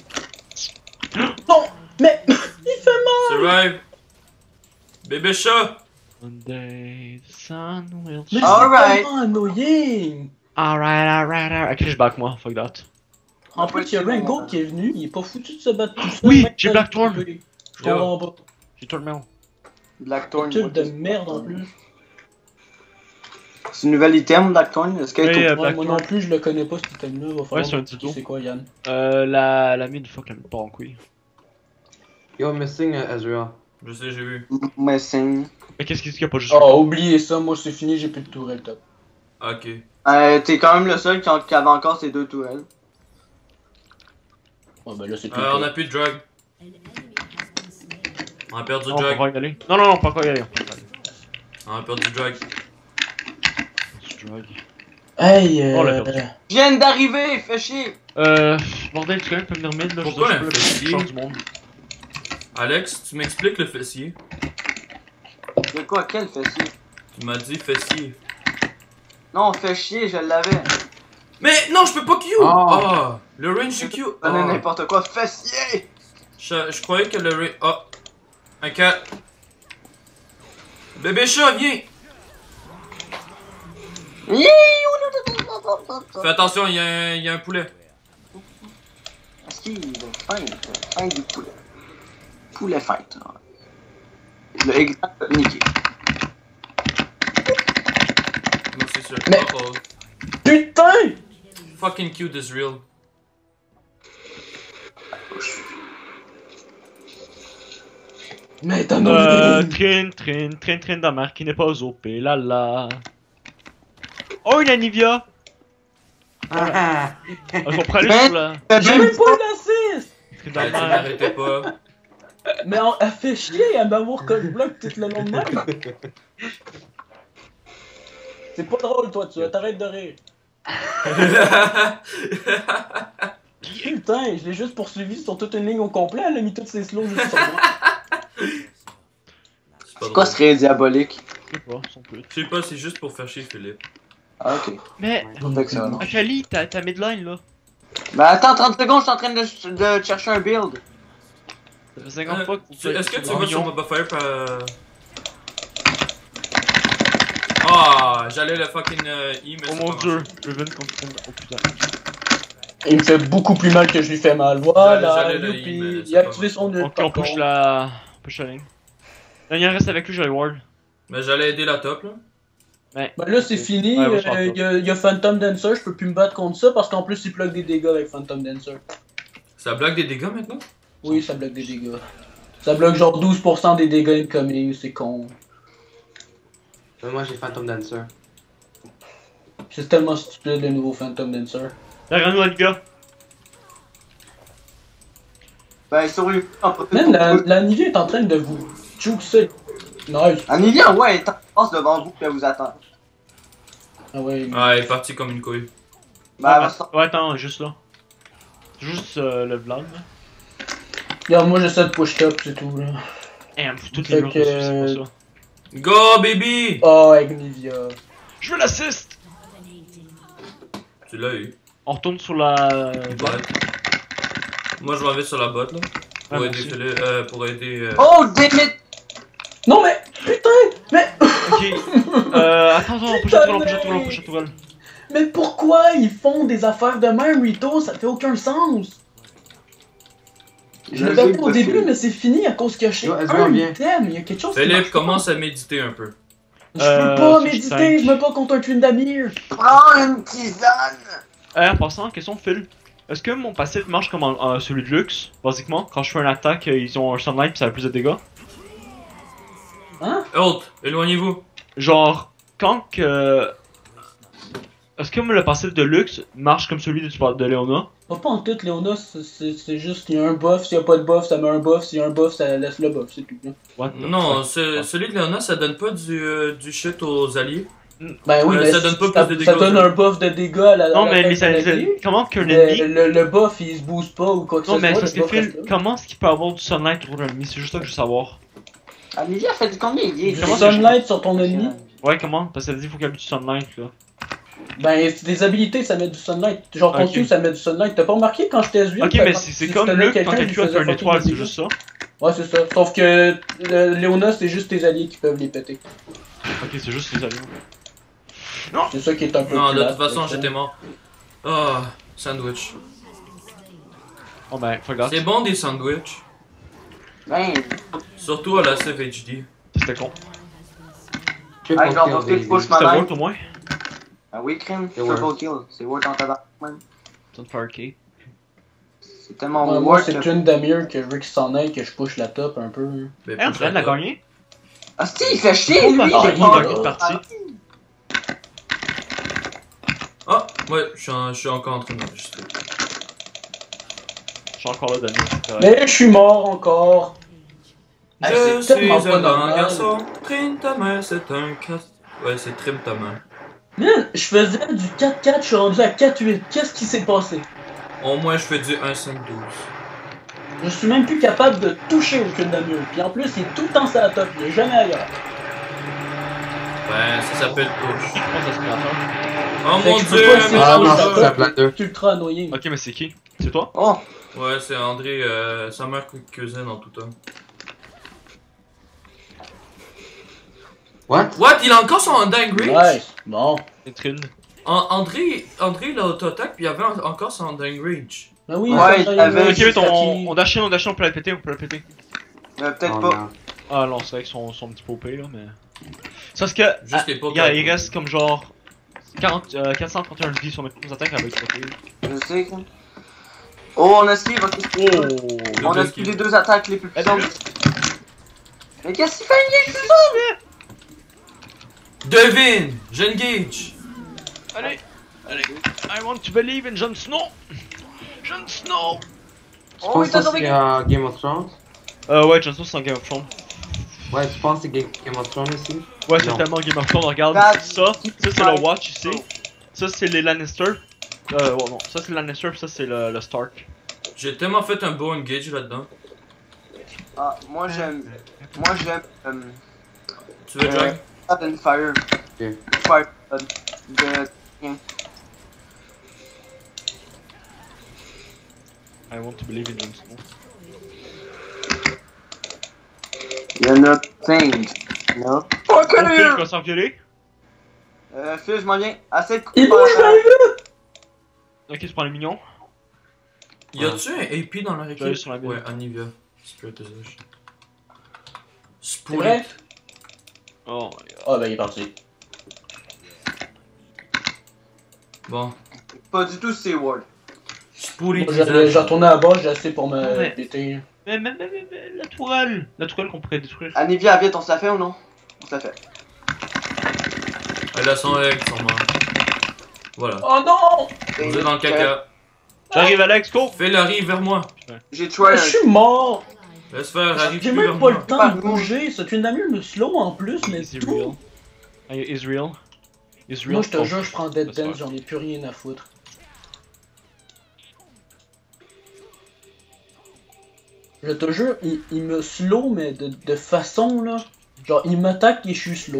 Speaker 1: Non! Mais il fait mal!
Speaker 4: Survive. Bébé chat.
Speaker 3: One day the sun will
Speaker 1: Mais
Speaker 3: shine.
Speaker 2: Alright.
Speaker 1: c'est tellement annoying!
Speaker 3: Alright. Ok, je back moi, fuck that.
Speaker 1: En plus, il y a Rango qui est venu, il est pas foutu de se battre tout seul.
Speaker 3: Oui,
Speaker 1: même
Speaker 3: j'ai
Speaker 1: pas
Speaker 3: Blackthorn.
Speaker 1: joué. Je comprends pas.
Speaker 3: J'ai tout le mail.
Speaker 2: Blackthorn.
Speaker 1: Kill de merde en plus.
Speaker 2: C'est une nouvelle item, Blackthorn. Est-ce qu'elle
Speaker 3: Oui,
Speaker 2: est
Speaker 1: Ouais,
Speaker 3: Blackthorn.
Speaker 1: moi non plus, je le connais pas cet item-là. Va falloir
Speaker 3: c'est un
Speaker 1: me dire
Speaker 3: tuto.
Speaker 1: c'est quoi, Yann?
Speaker 3: La mid, fuck la mid pas en couille.
Speaker 5: Yo, missing Ezreal.
Speaker 4: Je sais, j'ai vu.
Speaker 2: missing?
Speaker 3: Mais qu'est-ce qu'il y a pas juste?
Speaker 1: Oh, oubliez ça, moi c'est fini, j'ai plus de tourelle top.
Speaker 4: Ok.
Speaker 2: T'es quand même le seul qui avait encore ces 2 tourelles.
Speaker 1: Ouais, ben là c'est plus
Speaker 4: On a plus de drug. On a perdu
Speaker 3: Non,
Speaker 4: le
Speaker 3: on peut
Speaker 4: drug.
Speaker 3: pas y aller. Non, pas encore y aller.
Speaker 4: On a perdu le drug.
Speaker 3: Drug.
Speaker 1: Hey,
Speaker 3: Oh, la perdu.
Speaker 2: Je viens d'arriver, fais chier!
Speaker 3: Bordel, tu peux venir mid là,
Speaker 4: Pourquoi
Speaker 3: je
Speaker 4: un
Speaker 3: peux
Speaker 4: fessier?
Speaker 3: le du monde.
Speaker 4: Alex, tu m'expliques le fessier?
Speaker 2: C'est quoi, quel fessier?
Speaker 4: Tu m'as dit fessier.
Speaker 2: Non, fais chier, je l'avais.
Speaker 4: Mais non, je peux pas Q!
Speaker 5: Oh.
Speaker 4: Ah, le range c'est Q.
Speaker 2: Donnez
Speaker 4: Ah.
Speaker 2: n'importe quoi, fessier!
Speaker 4: Je croyais que le range. Ah, un cat. Bébé chat, viens! Fais attention, il y a un poulet.
Speaker 2: Est-ce qu'il est fin du poulet? Poulet fight. Le exact niqué.
Speaker 4: Non, c'est sûr.
Speaker 1: Mais-
Speaker 4: Oh,
Speaker 1: Putain!
Speaker 4: fucking cute is real.
Speaker 1: Mais t'as nommé.
Speaker 3: Train d'Amar qui n'est pas OP, là là. Oh, une Anivia!
Speaker 5: Ah,
Speaker 3: On prend aller
Speaker 2: Mais-
Speaker 3: sur la.
Speaker 1: J'ai même pas eu l'assist!
Speaker 3: Train
Speaker 4: Tu
Speaker 3: d'Amar.
Speaker 4: n'arrêtais pas.
Speaker 1: Mais elle fait chier à m'avoir code block tout le long de même. C'est pas drôle, toi, tu vas t'arrêter de rire. Putain, je l'ai juste poursuivi sur toute une ligne au complet, elle a mis toutes ses slows juste sur moi.
Speaker 4: C'est
Speaker 2: Quoi ce raid diabolique?
Speaker 3: Je sais pas, son peu.
Speaker 4: Je sais pas, c'est juste pour faire chier Philippe.
Speaker 2: Ah, ok.
Speaker 3: Mais,
Speaker 2: Fait que ça, non.
Speaker 3: Akali, t'as midline là.
Speaker 2: Ben attends 30 secondes, je suis en train de chercher un build.
Speaker 3: Ça fait 50 fois que
Speaker 4: Est-ce que tu vas sur
Speaker 3: millions.
Speaker 4: Mobile Fire par. Ah, j'allais le fucking E, mais
Speaker 3: Oh
Speaker 4: c'est
Speaker 3: mon
Speaker 4: pas
Speaker 3: dieu,
Speaker 4: marché.
Speaker 3: Riven contre. Oh putain.
Speaker 1: Il me fait beaucoup plus mal que je lui fais mal. Voilà,
Speaker 4: J'allais le
Speaker 1: youpi,
Speaker 4: mais c'est
Speaker 1: il a
Speaker 4: pas
Speaker 1: activé son ult.
Speaker 3: Ok, on push la. On push la ligne. Daniel reste avec lui, j'ai le ward.
Speaker 4: Mais j'allais aider la top là.
Speaker 3: Mais...
Speaker 1: Ben là, c'est fini.
Speaker 3: Ouais, moi, je pense
Speaker 1: Y a Phantom Dancer, je peux plus me battre contre ça parce qu'en plus, il plug des dégâts avec Phantom Dancer.
Speaker 4: Ça bloque des dégâts maintenant?
Speaker 1: Oui, ça bloque des dégâts. Ça bloque genre 12% des dégâts incoming, c'est con.
Speaker 5: Moi j'ai Phantom Dancer.
Speaker 1: C'est tellement stupide le nouveau Phantom Dancer.
Speaker 3: Derrière nous, les gars.
Speaker 2: Ben, sur lui, on peut
Speaker 1: Même la Nivea est en train de vous juxer. Nice.
Speaker 2: Anivia, ouais, elle passe devant vous, puis elle vous attend.
Speaker 1: Ah ouais.
Speaker 4: Ah, elle est partie comme une couille.
Speaker 2: Ben, elle va se
Speaker 3: Ouais, attends, juste là. Juste le Vlad, là.
Speaker 1: Regarde, moi j'essaie de push top, c'est tout là.
Speaker 3: Et elle me fout toutes
Speaker 1: Fait
Speaker 3: les murs
Speaker 1: que-
Speaker 3: dessus, c'est pas ça.
Speaker 4: Go, baby!
Speaker 1: Oh, avec Nivea.
Speaker 3: Je veux l'assist!
Speaker 4: Tu l'as eu.
Speaker 3: On retourne sur la...
Speaker 4: Ouais. Moi, je m'en vais sur la botte, là. Pour
Speaker 3: Ouais,
Speaker 4: aider
Speaker 3: moi aussi.
Speaker 4: Philippe, pour aider...
Speaker 2: Oh, damn it!
Speaker 1: Non mais, putain, mais,
Speaker 3: Ok. Attends, prochaine tourelle.
Speaker 1: mais pourquoi ils font des affaires de même, Rito? Ça fait aucun sens. Je le
Speaker 2: Logique
Speaker 1: fais pas au
Speaker 2: possible.
Speaker 1: début, mais c'est fini à cause que je sais
Speaker 5: Yo, elle se
Speaker 1: un
Speaker 5: voit bien.
Speaker 1: item, il y a quelque chose qui
Speaker 4: Philippe,
Speaker 1: marche pas.
Speaker 4: commence à méditer un peu.
Speaker 1: Je peux pas
Speaker 3: sur
Speaker 1: méditer,
Speaker 3: 5.
Speaker 1: je me bats contre un Twin Damir.
Speaker 2: Prends une tisane!
Speaker 3: En passant, question Phil. Est-ce que mon passif marche comme celui de Lux, basiquement? Quand je fais une attaque, ils ont un sunlight pis ça a plus de dégâts?
Speaker 1: Hein?
Speaker 4: Haute, éloignez-vous.
Speaker 3: Genre, quand que... Est-ce que le passif de Lux marche comme celui de Léona?
Speaker 1: Pas en tout, Léona, c'est juste qu'il y a un buff, s'il y a pas de buff, ça met un buff, s'il y a un buff, ça laisse le buff, c'est tout. Là.
Speaker 3: What the
Speaker 4: Non,
Speaker 3: fuck?
Speaker 4: celui de Léona, ça donne pas du shit aux alliés.
Speaker 1: Ben oui, mais
Speaker 4: ça donne pas
Speaker 1: ça,
Speaker 4: plus de
Speaker 1: ça
Speaker 4: dégâts
Speaker 1: donne
Speaker 4: aux
Speaker 1: un buff de dégâts à la
Speaker 3: Non,
Speaker 1: à la
Speaker 3: mais
Speaker 1: tête
Speaker 3: les
Speaker 1: de l'allié,
Speaker 3: comment qu'un
Speaker 1: mais
Speaker 3: ennemi...
Speaker 1: le buff il se booste pas ou quoi que
Speaker 3: Non,
Speaker 1: ce
Speaker 3: mais
Speaker 1: soit.
Speaker 3: parce
Speaker 1: le
Speaker 3: que
Speaker 1: buff
Speaker 3: Phil,
Speaker 1: reste là.
Speaker 3: comment est-ce qu'il peut avoir du sunlight autour d'un ennemi? C'est juste ça que je veux savoir.
Speaker 2: Anivia fait du combien? Il est
Speaker 1: Du
Speaker 3: Comment
Speaker 1: sunlight sur ton ennemi.
Speaker 3: Ouais, comment? Parce qu'elle dit qu'il faut qu'il y ait du sunlight, là.
Speaker 1: Ben, des habilités, ça met du sunlight. Genre, ton
Speaker 3: Ok.
Speaker 1: Q, ça met du sunlight. T'as pas remarqué quand je t'ai vu?
Speaker 3: Ok, mais c'est comme Luke quand quelqu'un a fait une étoile, c'est juste ça.
Speaker 1: Ouais, c'est ça. Sauf que Léona, c'est juste tes alliés qui peuvent les péter.
Speaker 3: Ok, c'est juste les avions.
Speaker 1: C'est ça qui est un peu
Speaker 4: Non, de
Speaker 1: plate,
Speaker 4: toute façon,
Speaker 1: mais ça.
Speaker 4: j'étais mort. Ah, sandwich.
Speaker 3: Oh ben, regarde.
Speaker 4: C'est bon des sandwichs.
Speaker 2: Ben,
Speaker 4: Surtout à la CFHD.
Speaker 3: C'était con.
Speaker 5: Triple
Speaker 2: hey, genre,
Speaker 5: kill,
Speaker 2: parce que tu
Speaker 5: baby.
Speaker 2: pushes
Speaker 3: C'était
Speaker 2: ma
Speaker 3: Word
Speaker 2: tête.
Speaker 3: au moins?
Speaker 2: Ah oui, crime,
Speaker 5: C'est
Speaker 2: triple
Speaker 5: Word.
Speaker 2: kill. C'est Word en tabac, man.
Speaker 3: Sunfire Key.
Speaker 2: C'est tellement
Speaker 1: Ouais, moi,
Speaker 2: Word
Speaker 1: c'est
Speaker 2: que...
Speaker 1: Twin Damir que je veux qu'il s'en aille, que je push la top un peu.
Speaker 4: Ben,
Speaker 3: Eh, on
Speaker 4: pousse
Speaker 3: vient de la
Speaker 4: top.
Speaker 3: gagner?
Speaker 2: Ah, si, il fait chier,
Speaker 3: Oh,
Speaker 2: lui!
Speaker 3: bah,
Speaker 2: il
Speaker 3: j'ai
Speaker 2: est
Speaker 3: gagné
Speaker 2: pas-
Speaker 3: une partie.
Speaker 4: Ah, ouais, je suis encore en train d'enregistrer.
Speaker 3: Je suis encore là, Daniel. c'est correct.
Speaker 1: Mais je suis mort encore. Hey,
Speaker 4: Je
Speaker 1: c'est
Speaker 4: suis
Speaker 1: tellement
Speaker 4: un
Speaker 1: pas
Speaker 4: grand
Speaker 1: normal.
Speaker 4: garçon. Trine ta main, c'est un casse. Ouais, c'est trim ta main.
Speaker 1: Man, je faisais du 4-4, je suis rendu à 4-8. Qu'est-ce qui s'est passé?
Speaker 4: Au moins, je fais du 1-5-12.
Speaker 1: Je suis même plus capable de toucher au Twin Damir. Puis en plus, il est tout le temps sur la top, il est jamais ailleurs.
Speaker 4: Ben, ça s'appelle push.
Speaker 3: Je pense à ce créateur.
Speaker 4: Oh
Speaker 1: Fait
Speaker 4: mon
Speaker 1: que je peux
Speaker 4: dieu,
Speaker 1: pas essayer
Speaker 4: mais
Speaker 5: Ah
Speaker 1: de
Speaker 5: non,
Speaker 1: ça
Speaker 5: c'est
Speaker 1: va.
Speaker 5: un plateur.
Speaker 1: Ultra annoying.
Speaker 3: Ok, mais c'est qui? C'est toi?
Speaker 2: Oh!
Speaker 4: Ouais, c'est André, sa mère cuisine en tout temps.
Speaker 5: What?
Speaker 4: What? Il a encore son Undying Rage?
Speaker 1: Nice. Bon.
Speaker 3: C'est Trin.
Speaker 4: André, il a auto-attack, puis il avait encore son Undying Rage.
Speaker 1: Ben oui,
Speaker 2: Ouais,
Speaker 1: ça,
Speaker 2: il avait-
Speaker 3: Ok,
Speaker 1: c'est
Speaker 3: vite,
Speaker 1: fatigué.
Speaker 3: on dash in, on peut la péter, on peut la péter.
Speaker 2: Peut-être
Speaker 5: Oh,
Speaker 2: pas.
Speaker 5: non.
Speaker 3: Ah non, c'est vrai qu'ils sont un petit peu OP là, mais. C'est parce que.
Speaker 4: Juste les pas
Speaker 3: il reste comme genre. 431 de vie sur mes attaques avec le
Speaker 2: Je sais, crime. Oh, on a esquive, ok.
Speaker 3: Oh!
Speaker 2: On a esquivé les deux attaques les plus
Speaker 3: Eh,
Speaker 2: puissantes. Mais qu'est-ce qu'il fait, il est
Speaker 4: Devine! J'engage!
Speaker 3: Allez! Allez! I want to believe in Jon Snow! Jon Snow!
Speaker 5: Tu
Speaker 2: Oh,
Speaker 5: penses
Speaker 2: il t'a
Speaker 5: que
Speaker 2: sauvé.
Speaker 5: c'est Game of Thrones?
Speaker 3: Ouais, Jon Snow c'est un Game of Thrones.
Speaker 5: Ouais, tu penses que c'est Game of Thrones aussi?
Speaker 3: Ouais, c'est
Speaker 5: Non.
Speaker 3: tellement Game of Thrones, regarde.
Speaker 2: Regarde.
Speaker 3: Ça c'est le Watch ici. Ça c'est les Lannister. Ouais, non, ça c'est le Lannister, pis ça c'est le Stark.
Speaker 4: J'ai tellement fait un beau engage là-dedans.
Speaker 2: Ah, moi j'aime.
Speaker 4: Tu veux drag?
Speaker 2: Blood and Fire.
Speaker 5: Ok.
Speaker 2: Fire. De.
Speaker 3: I want to believe in Jon Snow.
Speaker 2: You're not thing. No. Fuck
Speaker 3: Oh, Phil,
Speaker 2: you!
Speaker 3: quoi, sans violer?
Speaker 2: Phil, je m'en viens. Assez de coups.
Speaker 1: Il bouge, je l'ai vu!
Speaker 3: Ok, tu prends les mignons.
Speaker 4: Y a-tu un AP dans leur
Speaker 3: J'allais
Speaker 4: équipe?
Speaker 3: sur la ville.
Speaker 4: Ouais, Anivia. Spiritization.
Speaker 1: C'est vrai?
Speaker 4: Ah, oh, Spirit.
Speaker 3: Oh my god.
Speaker 1: Ah, ben il est parti.
Speaker 4: Bon.
Speaker 2: Pas du tout Seaward.
Speaker 4: Je pourris
Speaker 1: Moi,
Speaker 4: le visage.
Speaker 1: j'ai retourné à la base, j'ai assez pour me
Speaker 3: Ouais.
Speaker 1: péter.
Speaker 3: Mais la tourelle! La tourelle qu'on pourrait détruire.
Speaker 2: Anivia, vite, on se la fait ou non? On se la fait.
Speaker 4: Elle a son egg, son mort. Voilà.
Speaker 1: Oh non!
Speaker 4: Vous êtes dans le caca.
Speaker 3: J'arrive, Alex, go!
Speaker 4: Fais-le, arrive vers moi.
Speaker 2: J'ai tué
Speaker 1: Je suis mort!
Speaker 4: Laisse faire, arrive
Speaker 1: J'ai
Speaker 4: plus vers
Speaker 1: même pas
Speaker 4: moi.
Speaker 1: le temps de bouger, c'est une amie me slow en plus, mais
Speaker 3: Is
Speaker 1: tout.
Speaker 3: real? Is real? Is real?
Speaker 1: Moi je te
Speaker 3: Oh.
Speaker 1: jure, je prends Dead
Speaker 3: Laisse faire.
Speaker 1: Dance, j'en ai plus rien à foutre. Je te jure, il me slow, mais de façon là. Genre, il m'attaque et je suis slow.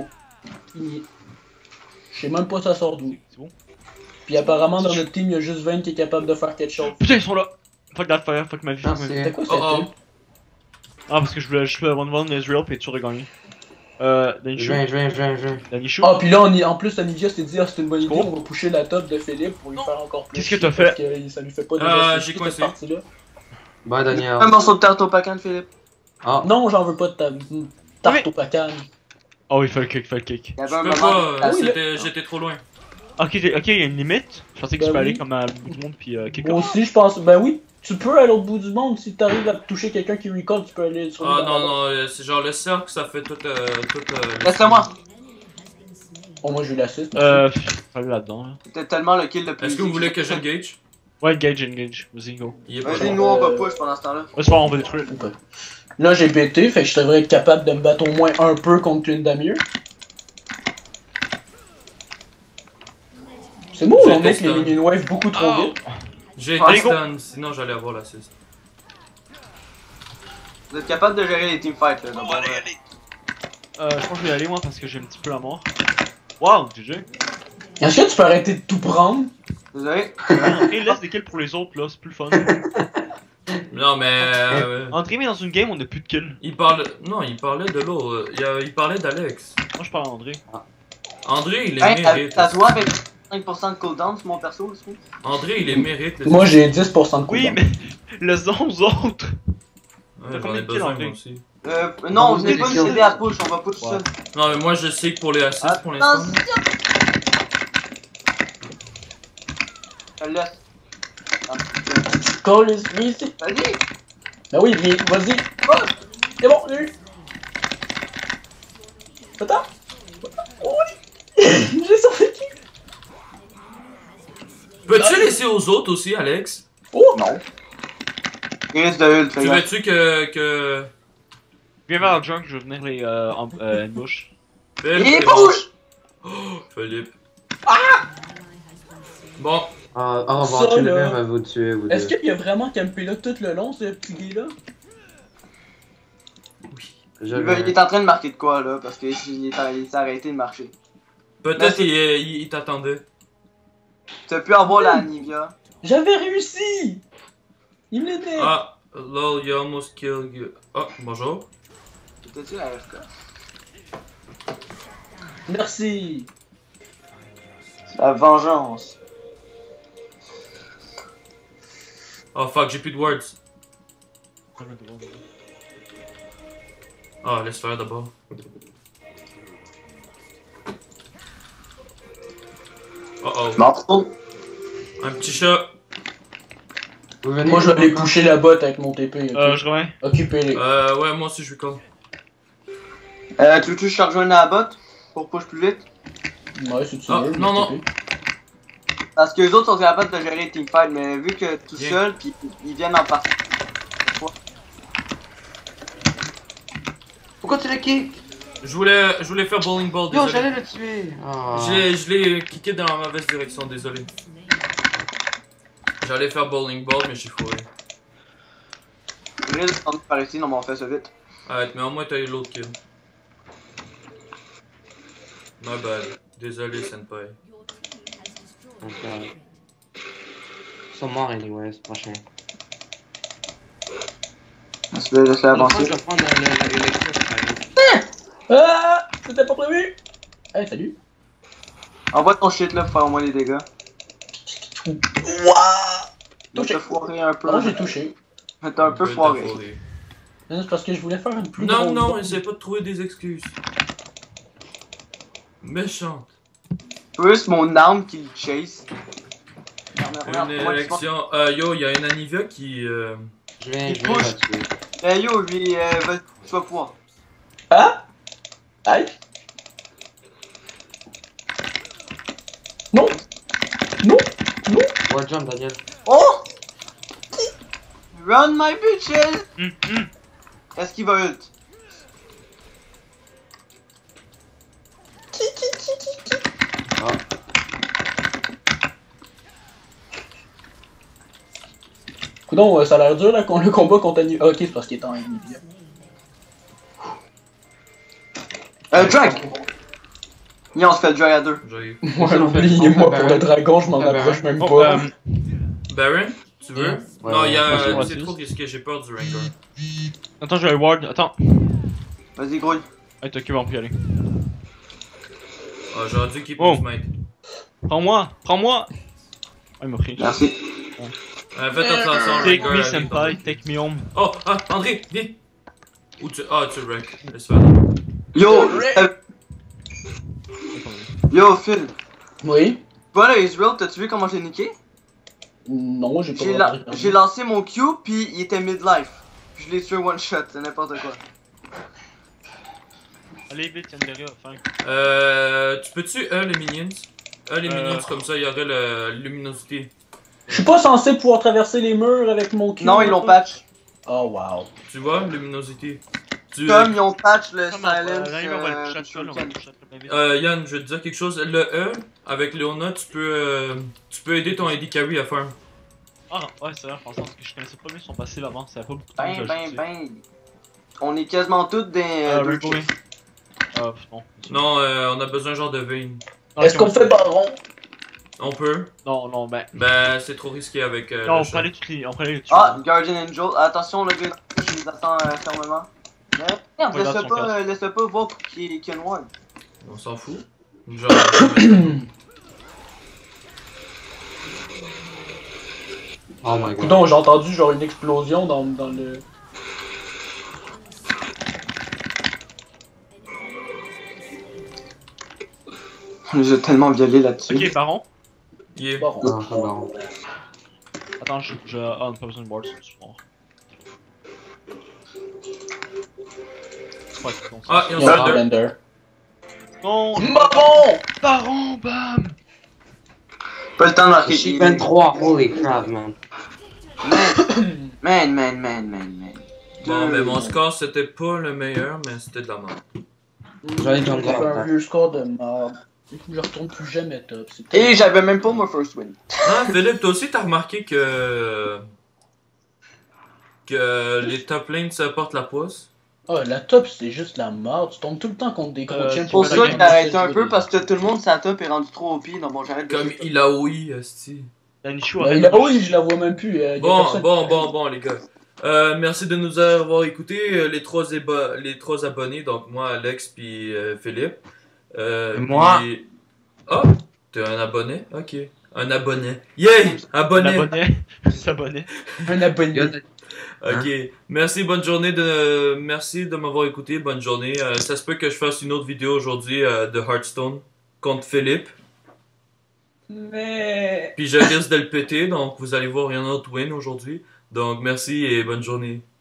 Speaker 1: Je sais même pas ça sort d'où.
Speaker 3: C'est bon?
Speaker 1: Puis apparemment, dans notre team, il y a juste 20 qui est capable de faire quelque chose.
Speaker 3: Putain, ils sont là! Fuck that fire, fuck ma vie.
Speaker 5: Ah,
Speaker 3: fuck ma vie.
Speaker 1: C'était quoi
Speaker 4: Oh,
Speaker 1: cette
Speaker 4: oh.
Speaker 1: team?
Speaker 3: Ah, parce que je voulais vendre Israel puis être sûr de gagner. Danny Chou.
Speaker 5: Je viens.
Speaker 3: Danny Chou.
Speaker 1: Ah, puis là, en plus, Anivia s'est dit, ah, c'est une bonne idée,
Speaker 3: Oh.
Speaker 1: on va pusher la top de Philippe pour lui faire encore plus.
Speaker 3: Qu'est-ce que t'as
Speaker 1: chier,
Speaker 3: fait?
Speaker 1: parce que ça lui fait pas déjà
Speaker 4: j'ai
Speaker 1: cette
Speaker 4: coincé.
Speaker 1: partie-là.
Speaker 5: Bye, Daniel.
Speaker 2: Un morceau de tarte au pacan, Philippe.
Speaker 5: Ah,
Speaker 1: Non, j'en veux pas de ta tarte au pacan.
Speaker 3: Oh, il fait le kick, il fait le kick.
Speaker 2: Il y avait
Speaker 4: Je
Speaker 2: un
Speaker 4: peux
Speaker 2: moment.
Speaker 4: pas,
Speaker 1: Ah oui,
Speaker 4: j'étais trop loin.
Speaker 3: Ok, il y a une limite. Je pensais que
Speaker 1: Ben
Speaker 3: tu peux
Speaker 1: oui.
Speaker 3: aller comme à bout du monde puis kick
Speaker 1: Moi
Speaker 3: off.
Speaker 1: aussi, je pense. Ben oui, tu peux aller au bout du monde. Si t'arrives à toucher quelqu'un qui record, tu peux aller sur
Speaker 4: Ah
Speaker 1: le
Speaker 4: non, non, c'est genre le cercle, ça fait tout.
Speaker 2: Laisse-moi.
Speaker 1: Oh, moi, j'ai eu l'assist.
Speaker 3: Fallait là-dedans. Là.
Speaker 2: C'était tellement le kill le plus.
Speaker 4: Est-ce que vous voulez que j'engage?
Speaker 3: Ouais, engage. Vas-y, go.
Speaker 4: Il est pas
Speaker 2: Vas-y,
Speaker 4: bon.
Speaker 2: nous on va push pendant ce temps-là.
Speaker 3: Ouais, c'est pas, on va détruire.
Speaker 1: Ok. Là, j'ai pété, fait que je devrais être capable de me battre au moins un peu contre une damier. C'est bon,
Speaker 4: J'ai
Speaker 1: on met
Speaker 4: été
Speaker 1: les
Speaker 4: stun.
Speaker 1: minion waves beaucoup trop
Speaker 3: Oh.
Speaker 1: vite.
Speaker 4: J'ai
Speaker 2: Allez,
Speaker 4: été
Speaker 3: go.
Speaker 4: stun, sinon j'allais avoir l'assist.
Speaker 2: Vous êtes capable de gérer les teamfights là. donc,
Speaker 3: Je pense que je vais y aller moi parce que j'ai un petit peu la mort. Wow, GG.
Speaker 1: Est-ce que tu peux arrêter de tout prendre?
Speaker 2: Désolé.
Speaker 3: Et laisse des kills pour les autres là, c'est plus le fun.
Speaker 4: Non, mais.
Speaker 3: Entre guillemets, dans une game, on a plus de kills.
Speaker 4: Il parle. Non, il parlait de l'autre. Il parlait d'Alex.
Speaker 3: Moi, je parle à André.
Speaker 4: André, il est
Speaker 2: Hey,
Speaker 4: mérite.
Speaker 2: t'as toi avec 5% de cooldown sur mon perso aussi?
Speaker 4: André, il est mérite.
Speaker 1: Moi, j'ai 10% de cooldown.
Speaker 3: Oui, mais laisse-en aux autres.
Speaker 4: Ouais,
Speaker 3: T'as
Speaker 4: j'en
Speaker 3: combien
Speaker 4: ai
Speaker 3: de kills,
Speaker 4: besoin
Speaker 3: André?
Speaker 4: moi aussi.
Speaker 2: Non,
Speaker 5: vous
Speaker 2: venez
Speaker 5: avez
Speaker 2: pas
Speaker 5: des
Speaker 2: nous
Speaker 5: kills.
Speaker 2: aider à push, on va push tout
Speaker 3: Ouais.
Speaker 2: seul.
Speaker 4: Non, mais moi je sais que pour les assists pour l'instant.
Speaker 2: Attention! Je te laisse.
Speaker 1: Call is easy.
Speaker 2: Vas-y!
Speaker 1: Ben oui, viens, vas-y. Oh, c'est bon, j'ai eu. Attends. Oh oui. J'ai survécu.
Speaker 4: Peux-tu laisser aux autres aussi, Alex?
Speaker 1: Oh non.
Speaker 2: Il risque de ult, fais
Speaker 4: Tu
Speaker 2: gaffe.
Speaker 4: veux-tu que.
Speaker 3: Viens vers le junk, je vais venir les ambush.
Speaker 2: Il bouge!
Speaker 4: Oh, Philippe. Bon,
Speaker 5: au revoir,
Speaker 1: Ça,
Speaker 5: tu le
Speaker 1: là.
Speaker 5: même à vous tuer, vous
Speaker 1: Est-ce
Speaker 5: deux.
Speaker 1: qu'il y a vraiment campé là tout le long, ce petit gay-là?
Speaker 5: Je
Speaker 2: Il
Speaker 5: viens.
Speaker 2: est en train de marquer de quoi là, parce qu'il s'est arrêté de marcher.
Speaker 4: peut-être
Speaker 2: Mais
Speaker 4: il t'attendait.
Speaker 2: Tu as pu avoir la Nivea.
Speaker 1: J'avais réussi! Il me l'aidait!
Speaker 4: Ah, lol, you almost killed you. Ah, bonjour.
Speaker 2: C'était-tu la FK?
Speaker 1: Merci!
Speaker 2: La vengeance.
Speaker 4: Oh fuck, j'ai plus de words. Ah, laisse faire d'abord. Oh oh.
Speaker 2: Morceau.
Speaker 4: Un petit chat.
Speaker 5: Vous venez,
Speaker 1: Moi, je vais aller pusher la botte avec mon TP. Ok?
Speaker 3: Je reviens.
Speaker 1: Occupez-les.
Speaker 4: Ouais, moi aussi je suis con.
Speaker 2: Tu veux que je te rejoigne à la botte? Pour push plus vite?
Speaker 1: Ouais, c'est tu
Speaker 4: Ah,
Speaker 1: veux,
Speaker 4: non,
Speaker 1: le
Speaker 4: non.
Speaker 1: TP.
Speaker 2: Parce que les autres sont capables de gérer les teamfights, mais vu que tout
Speaker 4: Bien.
Speaker 2: seul, puis ils viennent en partie.
Speaker 5: Pourquoi tu le kick?
Speaker 4: Je voulais faire bowling ball,
Speaker 5: Yo,
Speaker 4: désolé.
Speaker 5: j'allais le tuer. Ah.
Speaker 4: Je l'ai kické dans la mauvaise direction, désolé. J'allais faire bowling ball, mais j'ai fourré.
Speaker 2: Je risque de par ici, non mais on fait ça vite.
Speaker 4: Arrête, mais au moins t'as eu l'autre kill. My bad. Désolé, Senpai.
Speaker 5: Donc, ils sont morts anyway, c'est prochain.
Speaker 2: Je vais laisser
Speaker 5: Je
Speaker 2: avancer.
Speaker 5: vais prendre l'électrique.
Speaker 1: Ah! C'était pas prévu! Hey, salut!
Speaker 2: Envoie ton shit là pour faire au moins des dégâts.
Speaker 1: Wouah!
Speaker 2: Mais
Speaker 1: Touché.
Speaker 2: t'as foiré un peu.
Speaker 1: Oh, j'ai touché.
Speaker 2: Mais t'as un peu foiré.
Speaker 1: Non, c'est parce que je voulais faire une plus
Speaker 4: Non,
Speaker 1: grosse
Speaker 4: non,
Speaker 1: botte.
Speaker 4: essaie pas de trouver des excuses. Méchante.
Speaker 2: Plus mon arme qui le chase.
Speaker 4: Une élection. Yo, il y a une Anivia qui.
Speaker 5: Je viens
Speaker 6: Il pousse.
Speaker 5: la tuer.
Speaker 6: Eh yo, lui, tu vas pouvoir.
Speaker 1: Hein? Aïe! Non! Non! Non!
Speaker 5: Wall jump, Daniel.
Speaker 6: Oh! Run my bitches! Est-ce qu'il va ult?
Speaker 1: Coudon, ça a l'air dur là, le combat contre Annie. Ok, c'est parce qu'il est en Anivia.
Speaker 6: Drag! Viens, on se fait le drag à deux.
Speaker 4: J'arrive.
Speaker 1: Ouais, oubliez-moi, pour le dragon, je m'en approche même
Speaker 3: Oh,
Speaker 1: pas.
Speaker 4: Baron, tu veux?
Speaker 5: Ouais,
Speaker 4: Non, il y a.
Speaker 3: ouais,
Speaker 4: C'est
Speaker 3: ouais,
Speaker 4: trop risqué, j'ai peur du Ranger.
Speaker 3: Attends, je vais aller ward. Attends.
Speaker 6: Vas-y, grouille.
Speaker 3: Hey, t'as qui va en plus y aller.
Speaker 4: Ah, j'aurais dû keep
Speaker 3: Oh.
Speaker 4: his mic.
Speaker 3: Prends-moi! Prends-moi! Oh, il m'a pris.
Speaker 6: Merci.
Speaker 4: Faites attention,
Speaker 3: Take
Speaker 4: Ranger.
Speaker 3: me, senpai, take me home.
Speaker 4: Oh, ah, André, viens! Où tu. Ah, tu wreck. Laisse faire.
Speaker 6: Yo, yo, Phil.
Speaker 1: Oui?
Speaker 6: Voilà, Israel, t'as-tu vu comment j'ai niqué?
Speaker 1: Non, j'ai pas
Speaker 6: J'ai
Speaker 1: vraiment regardé.
Speaker 6: j'ai lancé mon Q, puis il était mid-life. Je l'ai tué one shot, c'est n'importe quoi.
Speaker 3: Allez vite, Yandere, enfin.
Speaker 4: Tu peux-tu les minions? Les minions, comme ça, il y aurait la luminosité.
Speaker 1: Je suis pas censé pouvoir traverser les murs avec mon cul.
Speaker 6: Non, ils l'ont patch.
Speaker 1: Oh wow.
Speaker 4: Tu vois, luminosité. Tu,
Speaker 6: Comme ils ont patch le
Speaker 3: Come
Speaker 6: silence.
Speaker 3: on, on va le push actuel, on va le push actuel bien vite.
Speaker 4: Yann, je vais te dire quelque chose. Le E, avec Léona, tu peux aider ton AD Carry à faire.
Speaker 3: Ah, ouais, c'est vrai, franchement, parce que je connaissais pas bien son passé avant, ça a pas beaucoup de
Speaker 6: Ben,
Speaker 3: temps.
Speaker 6: ben. On est quasiment tous des. deux
Speaker 3: Rainbow
Speaker 6: kills.
Speaker 3: Wing. Ah, non.
Speaker 4: Non, on a besoin genre de vein.
Speaker 1: Est-ce qu'on fait baron?
Speaker 4: On peut.
Speaker 3: Non, non, ben.
Speaker 4: Ben, c'est trop risqué avec
Speaker 3: Non,
Speaker 4: le
Speaker 3: on
Speaker 4: chat.
Speaker 3: peut aller toutes les. On peut aller les tuer.
Speaker 6: Ah, Guardian Angel. Attention, le gars, je les attends fermement. Merde,
Speaker 3: Regarde son casque.
Speaker 6: laisse pas voir qu'il y a une ward.
Speaker 4: On s'en fout. Genre.
Speaker 5: Oh my god.
Speaker 1: Coudon, j'ai entendu genre une explosion dans le.
Speaker 6: On les a tellement violés là-dessus.
Speaker 3: Ok, Baron.
Speaker 4: Yeah.
Speaker 1: Baron.
Speaker 5: Non, c'est bon.
Speaker 3: Attends, Ah, on n'a pas besoin de ward, c'est bon. Ouais, c'est bon.
Speaker 4: Ah, il y en
Speaker 1: Ouais,
Speaker 4: a deux.
Speaker 1: Blender.
Speaker 3: Non!
Speaker 1: Baron!
Speaker 3: Baron, bam!
Speaker 6: Pas le temps de marquer.
Speaker 5: J'ai 23, holy crap, man.
Speaker 6: Man.
Speaker 4: Bon, ben mon score c'était pas le meilleur, mais c'était de la merde.
Speaker 5: J'allais
Speaker 1: J'ai
Speaker 5: jump
Speaker 1: fait un
Speaker 5: down.
Speaker 1: vieux score de merde. Je retourne plus jamais top. c'est
Speaker 6: Et j'avais même pas mon first win.
Speaker 4: Ah, Philippe, toi aussi t'as remarqué que les top lanes ça porte la poisse?
Speaker 1: Ah, la top c'est juste la merde. Tu tombes tout le temps contre des gros chiens.
Speaker 3: c'est
Speaker 6: Pour
Speaker 3: pas
Speaker 6: ça
Speaker 3: la
Speaker 6: que
Speaker 3: game.
Speaker 6: j'ai arrêté un peu parce que tout le monde sa top est rendu trop OP. Donc bon, j'arrête de.
Speaker 4: Comme il a oui, esti.
Speaker 3: La Nichou
Speaker 1: Il a oui, je la vois même plus. Y a personne.
Speaker 4: Bon, les gars. Merci de nous avoir écoutés, les trois abonnés, donc moi, Alex, puis Philippe.
Speaker 5: Moi.
Speaker 4: Puis... Oh, t'es un abonné? Ok. Un abonné. Yeah! Abonné!
Speaker 3: L'abonné. S'abonner.
Speaker 1: Un abonné.
Speaker 4: Ok. Merci, merci de m'avoir écouté, bonne journée. Ça se peut que je fasse une autre vidéo aujourd'hui de Hearthstone contre Philippe.
Speaker 1: Mais.
Speaker 4: Puis je risque de le péter, donc vous allez voir, il y en a un autre win aujourd'hui. Donc merci et bonne journée.